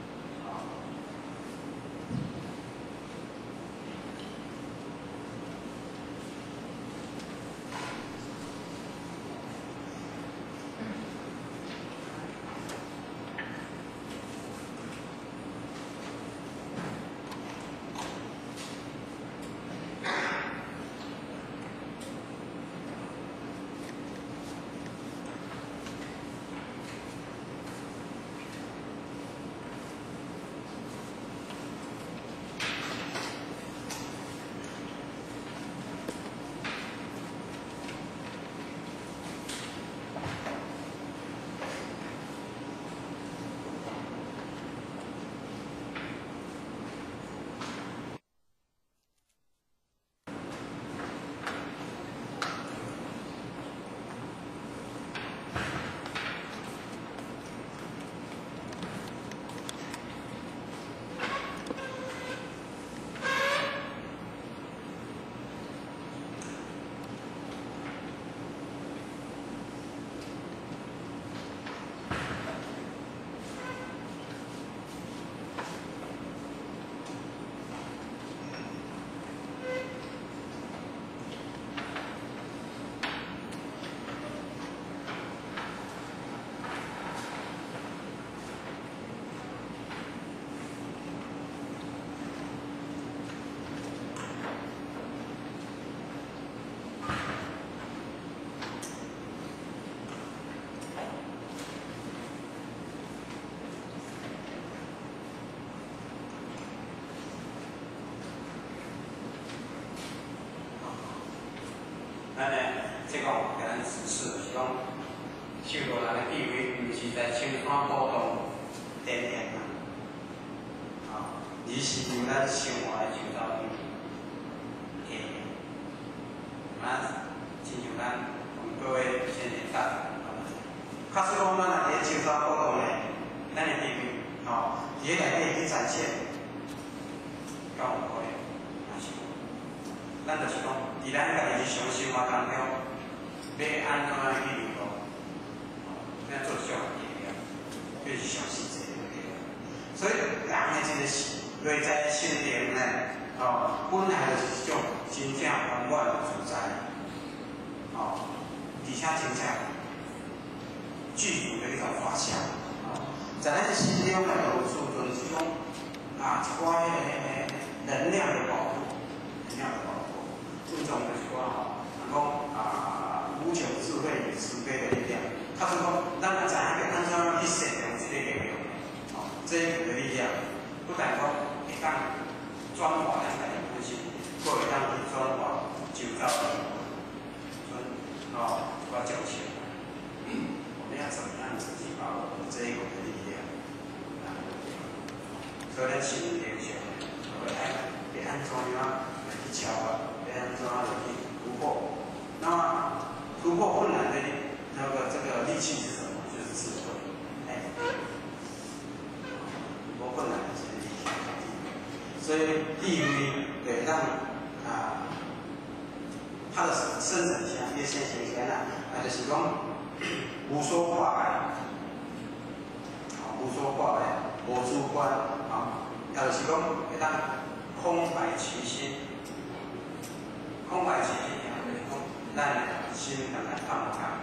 咱呢，即个给咱指示是讲，修道人的地位，毋是在青山高堂顶顶而是由咱生活的周遭里面，亲像咱各位先生答，假使讲咱若伫周遭活动咧，咱的地位吼，伫个内底去展现，敢有可能？也是无。咱就是讲，伫咱家己日常生活当中，要安怎去流露，要做上个力量，这是上实际的力量。所以人的这个内在心灵呢，本来就是一种真正圆满自在，而且真正具足的一种法相。在咱的心中呢，有储存这种一寡能量的保护，能量的保护。这种就是讲无穷智慧与慈悲的力量。他说讲，咱若知影要安怎去善用这个力量，这一个力量，不但讲会当转化咱家己本身，佫会当去转化周遭的一寡旧情。我们要怎么样自己把握这一股的力量？所以咱心灵上，要安怎样来去超越？要安怎样来去突破？那么突破困难的这个利器是什么？就是智慧。突破困难的这个利器。所以地位会让他的生成相，越现行前就是讲无所挂碍，无所挂碍，无主观，也就是讲会当空白其心，空白其心，就是讲咱心能来放开，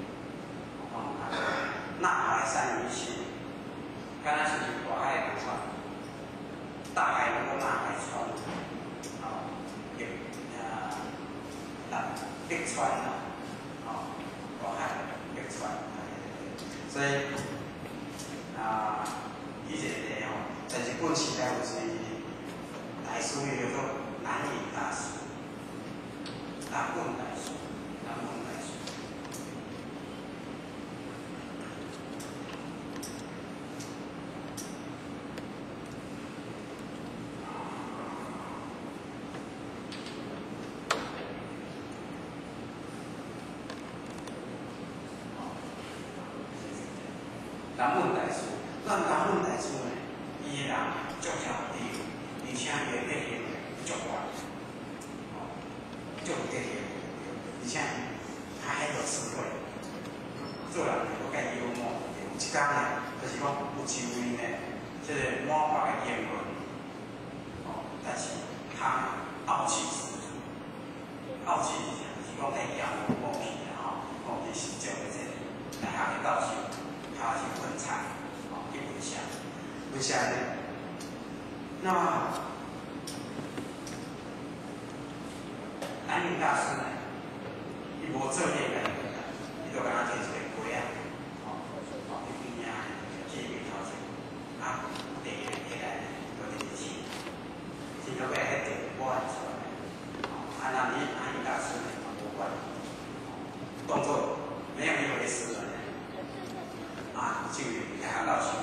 纳海善于心，刚才是大海同款，大海能够纳海船，逼船大海逼船，所以以前咧在日本时代有一位大师叫做南隐大师，南本大师。南本大师，咱南本大师呢，伊个人足有地位，而且伊个德行足高，足有德行，而且他还有智慧，做人又介幽默。有一天呢，就是讲有一位呢，这个满白的英文，但是他傲气十足，傲气是啥？就是讲在养毛皮毛皮是叫个这个，来下个道士。他去分菜，去分享，为啥呢？那么南隐大师呢，伊无做业个，伊就甲咱摕一个杯去边去面头前，第一个起来就伫起，先到尾迄地碗出来，那你南隐大师呢，无管，动作没有一回事了。就给他老师，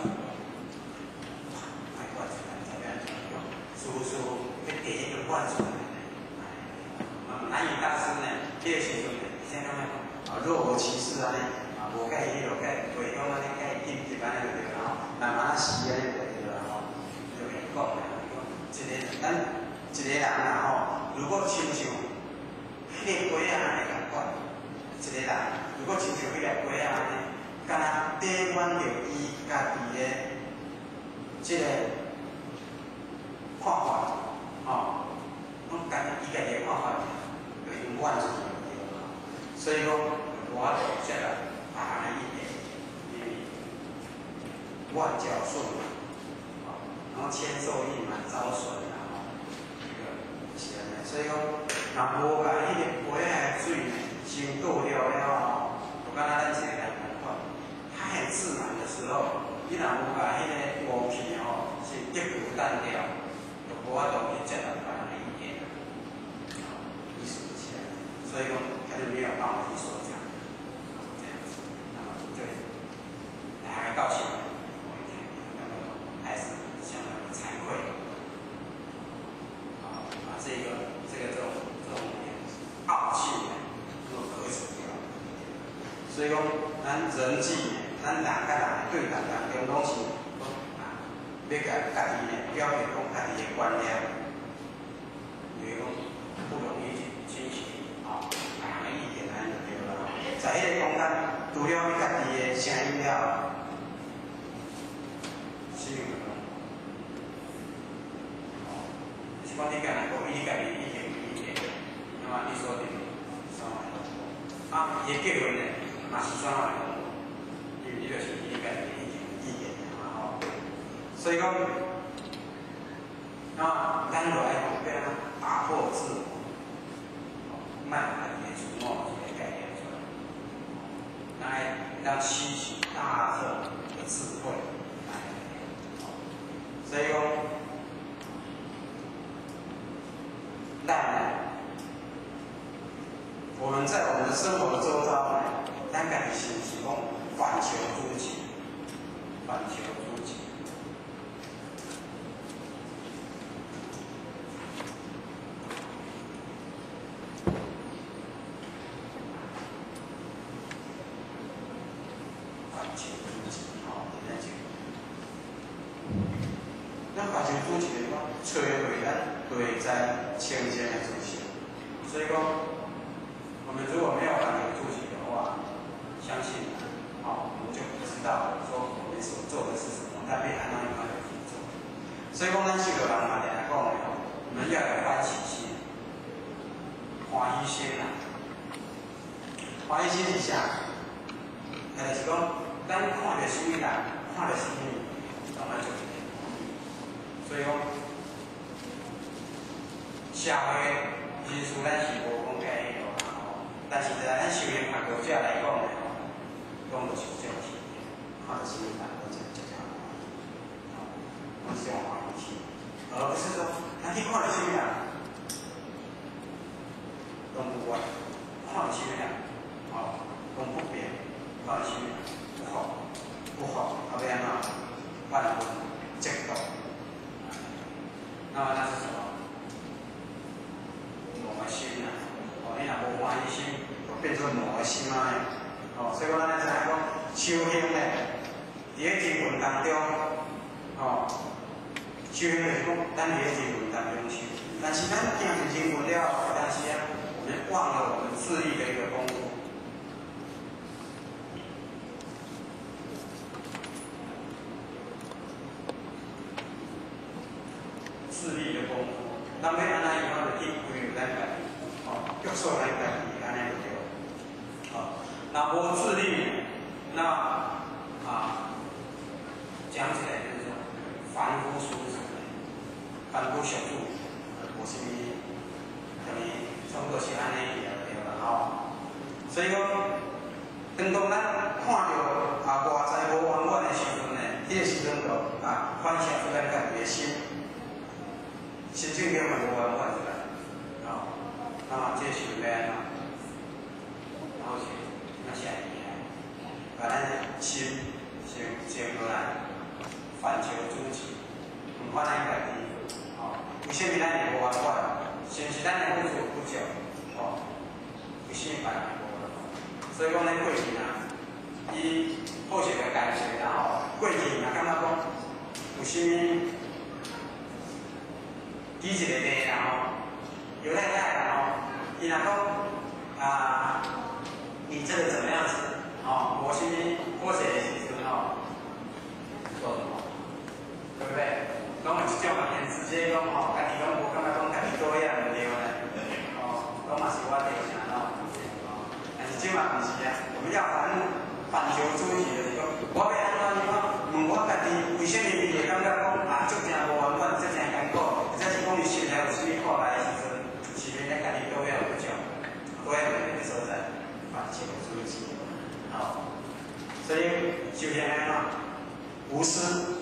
卖罐出来，怎么样？师傅要第一个罐出来。南隐大师呢，这个时阵呢，现在若无其事无介意落介，袂讲介紧急就对啦慢慢时就对啦就袂讲啦。咱一个人如果亲像迄个杯会共款，一个人如果亲像迄个杯敢若底阮着伊家己的即个看法，拢敢伊家己的看法，就用满足就对了。所以讲，我就接了别人的意见，因为万教顺满，然后千受益满招损这个是安尼。所以讲，若无甲迄个杯的水先倒了了就敢若咱一个人。它很自然的时候，你若无把迄个毛皮是结骨单调，就无法度去接纳别人的意见，意思不起来。所以讲，他就没有办法去说讲，这样子，那么对，还高兴，还是相当的惭愧， 所以讲，咱人际，咱人甲人对人中拢是要甲家己呢表现讲家己的观念，因为讲不容易去人的意见安尼就对了。在迄个空间，除了你家己的声音了，是有可能，是讲你家己讲你家己意见，那么你说的3万多，伊的结论呢嘛是3万多，因为你就是你家己的意见嘛吼。所以讲，那咱就来讲要安怎打破自我，卖家己的自我这个概念出来，来让吸取大众的智慧，所以讲，我们在我们的生活的周遭呢，咱家己是讲反求诸己，反求诸己。咱反求诸己的话，摧毁咱对在清净的自信。所以讲，我们如果没有反求诸己的话，相信我们就不知道说我们所做的是什么，那被安怎样去做。所以讲，咱修道人嘛，定来讲的我们要有欢喜心、欢喜心啊。欢喜心是啥？就是讲，咱看到什么人，看到什么，咱们就。所以讲，社会人事咱是无讲介许多啦吼，但是在咱修行学道者来讲咧吼，讲就是有这种体验，看到什么人都这样我们是用欢喜心，而不是说他去看到什么人，都不管，看到什么人，都不变，看到什么人不好，后边万分嫉妒。那么那是什么？魔心啊！你若无欢喜心，就变做魔心啊！所以讲咱知影讲修行咧，伫咧经文当中，修行就是讲咱伫咧经文当中修，但是咱行入经文了，但是我们忘了我们自力的一个功夫。自力的功夫，咱要安怎样的去规律咱家己，约束咱家己，安尼就对了。那无自力，那讲起来就是说凡夫俗子，凡夫俗子，无什么，差不多是安尼就对了吼。所以讲，当咱看到外在无圆满的时阵呢，迄个时阵就反射出咱家己的心。心境根本无圆满出来，那么这是要安怎？然后是那下厉害，把咱的心先过来，反求诸己，唔管咱家己，为什么咱会无圆满？是毋是咱的不足不足？为什么别人无圆满？所以讲咱过去伊好势个感谢，然后过去感觉讲有啥物？举一个例啦有太太啦伊若讲你这个怎么样子？无啥物好势的时阵做什么？对不对？讲有这种嘛，很直接讲家己拢无感觉讲家己做遐唔对咧，讲嘛是我对啥但是即嘛唔是我们要反求诸己，就是讲我要安怎讲？问我家己为什么会感觉讲足正无圆满，足正艰苦？讲你心里有什么看法的时阵，是免咱家己都要有不足，都要有所在，反求诸己。所以修行安怎？无私，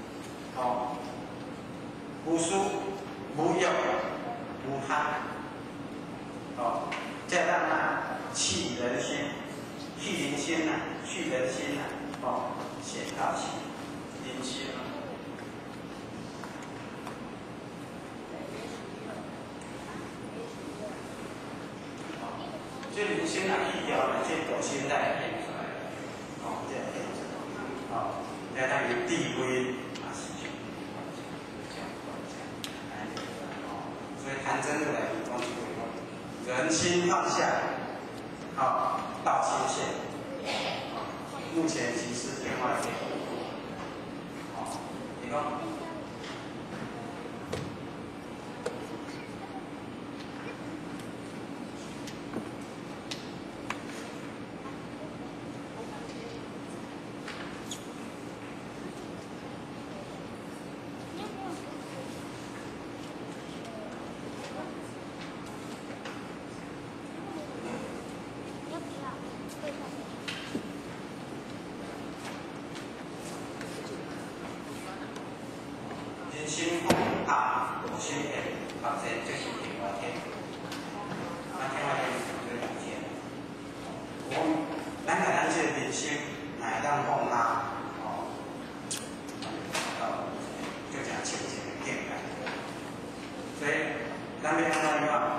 无私，无欲，无贪，这样去人心，去人心去人心显大心，人心这人心意义这大心在。 要当于地位啊，所以谈真如来讲是讲，人心放下，好到心现，目前即是天外天。好，你讲。人心放下，无心变，放生就是天外天。那天外天就是两天。咱个咱这个人心，乃当放下，哦，就讲清净的见解。所以咱要安怎样？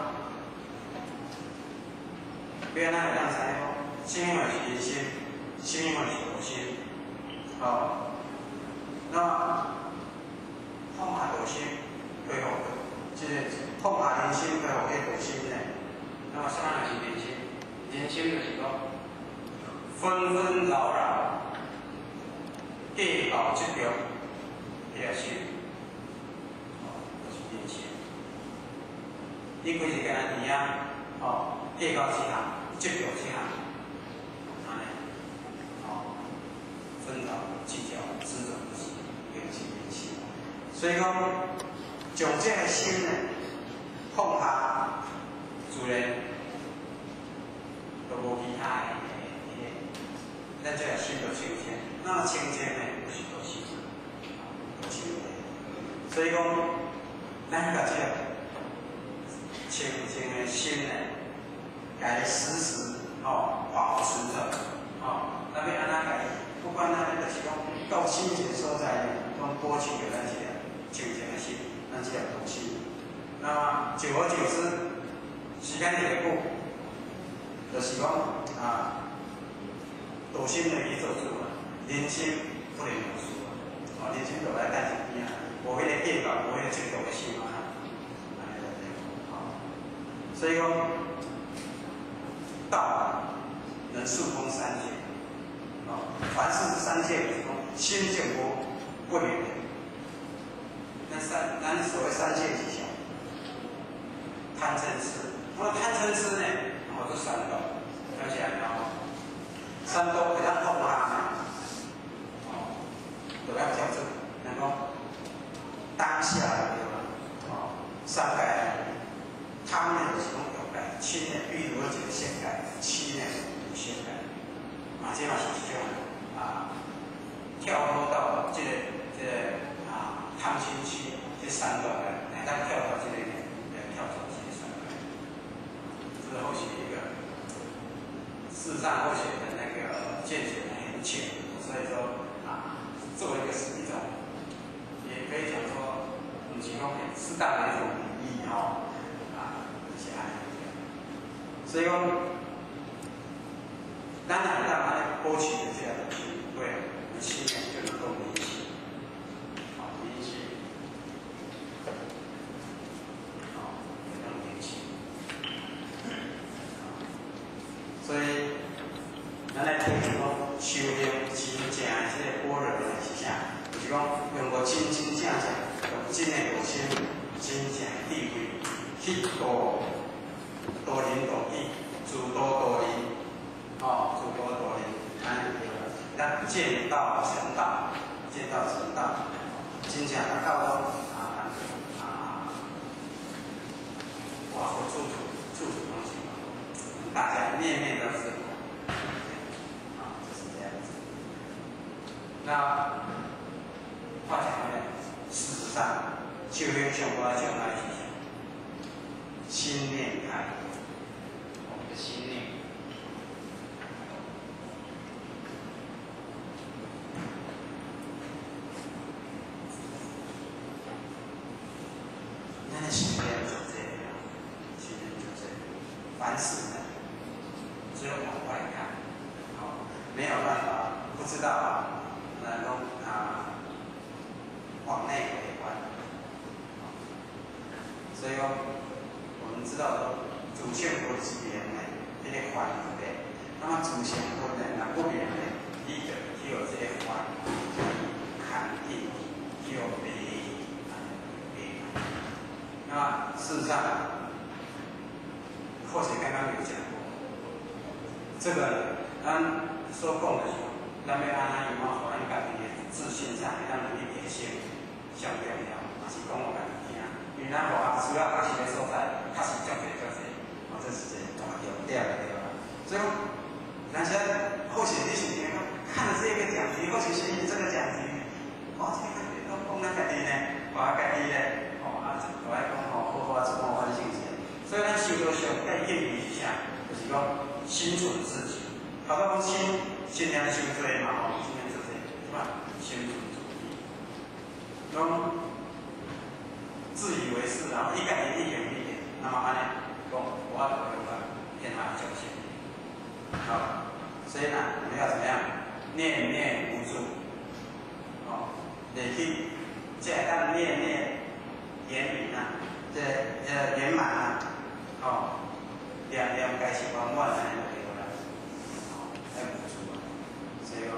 要咱个咱知影，什么是人心，什么是无心，哦，那。放下道心，恢复即个放下人心，恢复迄道心呢。那么什么是人心？人心就是讲纷纷扰扰、计较执着，迄个心，就是人心。你规是干那样啊？哦，计较一项，执着一项，安尼，哦，纷扰、计较、执着不是，就是人心。所以讲，将这个心呢放下，自然就无其他的咱这个心就清净。那么清净呢，就是道心，道心的。所以讲，咱把这个清净的心呢，该时时保持着，那要安怎个？不管咱就是讲到清净所在呢，讲保持着咱这个。清净的心，咱这个道心。那么久而久之，时间越久，就是讲道心就去做主啊，人心不能无事啊。人心就来等一边啊，无迄个计较，无迄个执着的心啊，安尼就对。所以讲，道能速通三界。凡是三界就是讲心净不明的。咱所谓三界是啥？贪嗔痴。那么贪嗔痴呢？是三毒，想起来没有？三毒会当放下呢，就要调整，能够当下对吧？三界贪呢就是讲有界，嗔呢比如一个先界，痴呢有先界，这嘛是一种跳脱到这个贪嗔痴这三个呢，乃当跳到这个呢，跳出这个三个，这是后续一个，事实上后续的那个见解很浅，所以说作为一个实际上，也可以讲说，提供很适当的一种比喻是安尼。所以讲，咱哪能把它保持这样的对，有心呢就能够明晰。所以，咱来听讲修行真正的这个般若呢是啥？就是讲用个真真正正、用真的有心、真正的智慧去度人度己，自度度人，自度度人，安尼对啦。咱见道成道，见道成道，真正达到讲我所处东西。大家面面都是就是这样子。那话讲回来，事实上，修行上我将来是啥？心念开，我们的心念。咱的心念就这样，心念就这样，凡事呢。只有往外看，没有办法不知道能够所以讲，我们知道说主线不是别人的，这个环对不对？那么主线不能那不别人的，你就有这个环，就肯定就没那事实上，或许刚刚有讲过，这个咱所讲的是，咱要安怎样互咱家己的自信上，咱能力提升上重要，也是讲我家己听。因为咱互需要学习的所在，确实足侪，这是一个大重点的对吧？所以，但是或许你是讲看了这个讲题，或许是这个讲题，哦，这个都讲咱家己呢，话家己呢，哦啊，就来讲哦，好好自我反省一下。所以咱修道上该建议是啥？就是讲心存自己。头先讲心量伤多嘛，吼，心量伤多，是吧？心存主义，讲自以为是，然后一概一点，那么安尼讲，我就有个天下侥幸。好，所以呢，我们要怎么样？念念不住，哦，你去这当念圆满啊，圆满啊，哦，念该是圆满的就对了，哦，要不住啊，所以讲，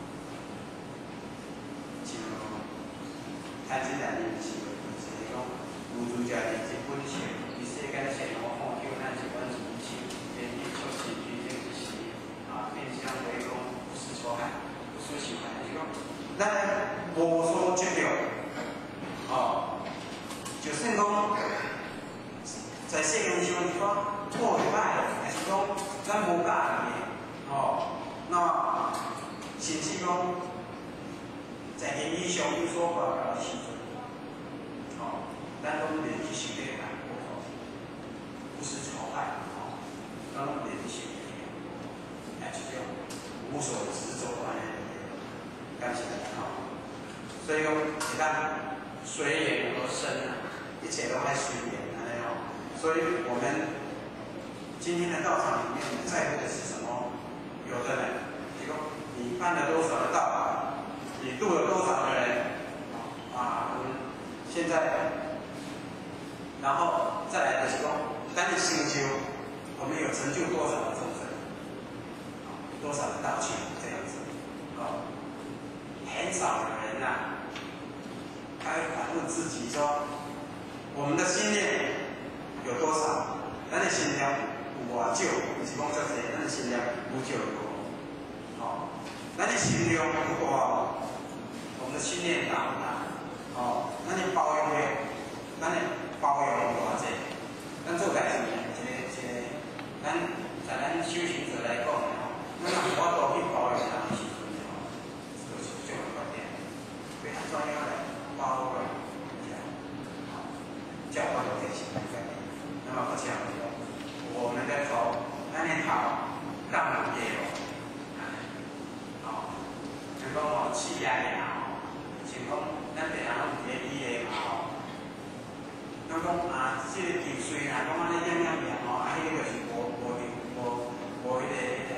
就看这两年是，所以讲，无助者的基本性，于世间上我看叫咱一般自性，言语处事居正之时，啊，面相为公，不是错害，不是喜欢，就是讲，咱无所执着，哦，就算讲在世间上是讲好与歹，还是讲咱无介意，哦，那甚至讲在言语上有所表达的时阵，哦，咱拢连去想这个不是仇害，哦，咱拢连去想这个，哎，就这样无所执着安尼，感谢大家。所以讲，一旦随缘而生啊，一切都在随缘安尼哦。所以我们今天的道场里面在乎的是什么？有的人，就说你办了多少的道，你度了多少的人，啊，我们现在，然后再来的是说，当你修修，我们有成就多少的众生，多少的道情这样子，哦，很少的人呐，他会反问自己说，我们的心念有多少？咱的心量有偌少？不是讲遮济，咱的心量有少有无？哦，咱的心量有大无？我们的心念大不大？哦，咱的包容力，咱的包容有偌济？咱做代志，咱在咱修行者来讲吼，咱若无法度去包容人的时阵吼，就是这种观点，非常重要的包容，教化有这些观点。那么，而且我们的头，咱的头干嘛也有？哦，就讲哦，气压呀，像讲咱平常拢伫咧理的嘛吼。咱讲啊，这个流水啊，讲安尼点吼，啊，迄个就是无迄个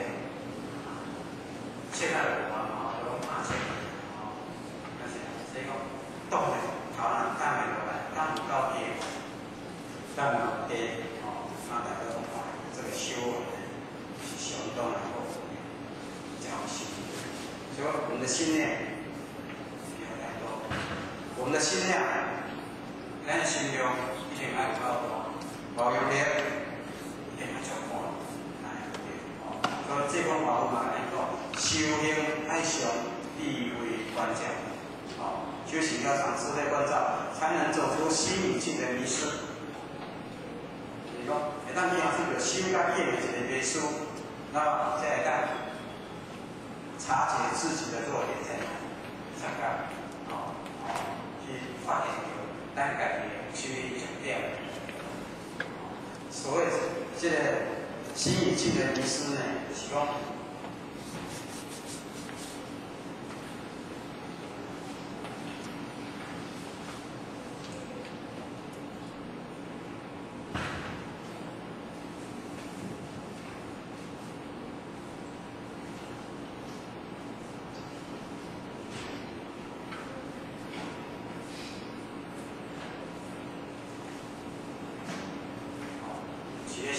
切开无啊吼，就讲拍切吼，但是所以讲动的头人干袂落来，干唔到底，干唔到底吼，那大家讲这个修是相当的好，较心，所以我们的心念不要太多，我们的心量。咱的心量一定要有够大，包容力一定要足够，哎，哦，所以这讲话我嘛来讲，修行爱上智慧关照，哦，修行要上智慧关照，才能走出心理境的迷失。就是讲，一旦你若是有修甲业的一个迷失，那么才会当察觉自己的弱点在哪里，才敢去发现。咱家己修理强调，所谓这个心与境的迷失呢，就是讲。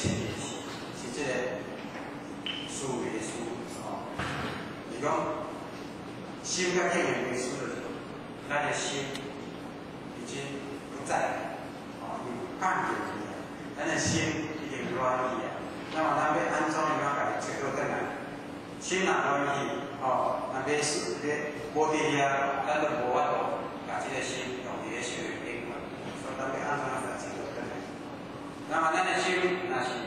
前提是这个思维的思哦，是讲心甲境的为思的时候，咱的心已经不在哦，有感觉去啊，咱的心已经软去啊。那么咱要安怎样把它找倒转来？心若软去哦，那要是无伫遐，咱就无法度把这个心用伫咧修的顶嘛。所以咱要安怎样把它找倒来？那么咱的心若是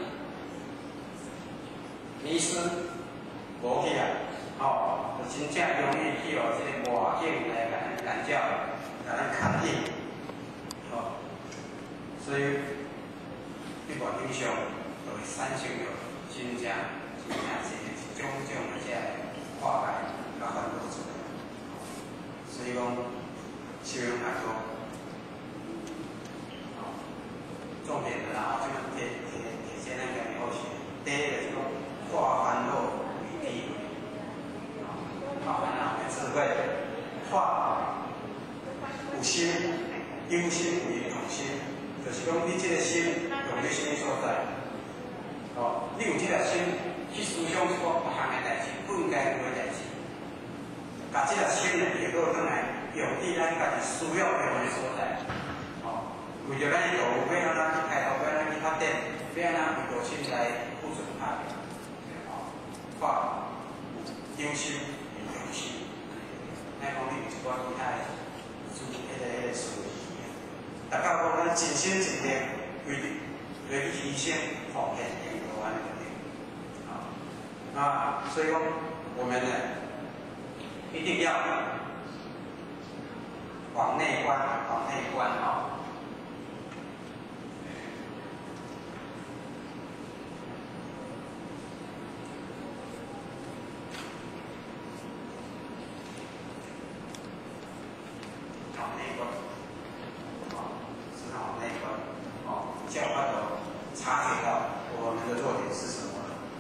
迷失无去啊，哦，就真正容易去互这个外境来甲咱干扰，甲咱牵引，哦，所以一个影响就会产生着真正种种的这化解甲烦恼出来。所以讲，修养来讲，哦，重点的然后就体现咱家己好学。第一个是讲化烦恼为智慧，化烦恼为智慧，化有心有心为用心，就是讲你这个心用在什么所在？哦，你有这个心去思想一个别项的代志，不应该有的代志，把这个心呢回倒转来，用伫咱家己需要用的所在。哦，为着咱的道路，要安怎去开导，要安怎去发展，要安怎为着心来付出打拼。哦，化有心为用心，咱讲你有一寡其他的个思维，大家讲咱尽心尽力为牺牲奉献。啊，所以讲我们呢一定要往内观，往内观啊。往内观，啊，时常往内观，哦，这样能够察觉到我们的弱点是什么。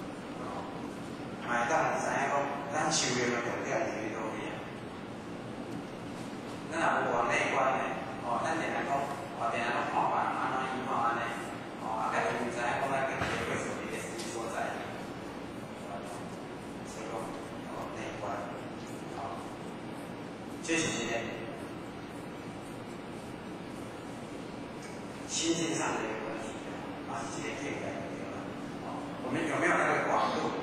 买当知影讲，咱修炼的重点是伫倒位啊？咱若无往内观的，哦，咱定定讲，定定讲看别人安怎伊看安尼，哦，家己毋知影讲咱家己的过错伫咧什么所在，所以讲往内观，哦，这是一个心境上的一个问题，啊，是一个境界的问题了。哦，我们有没有那个广度？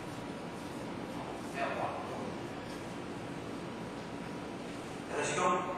就是讲，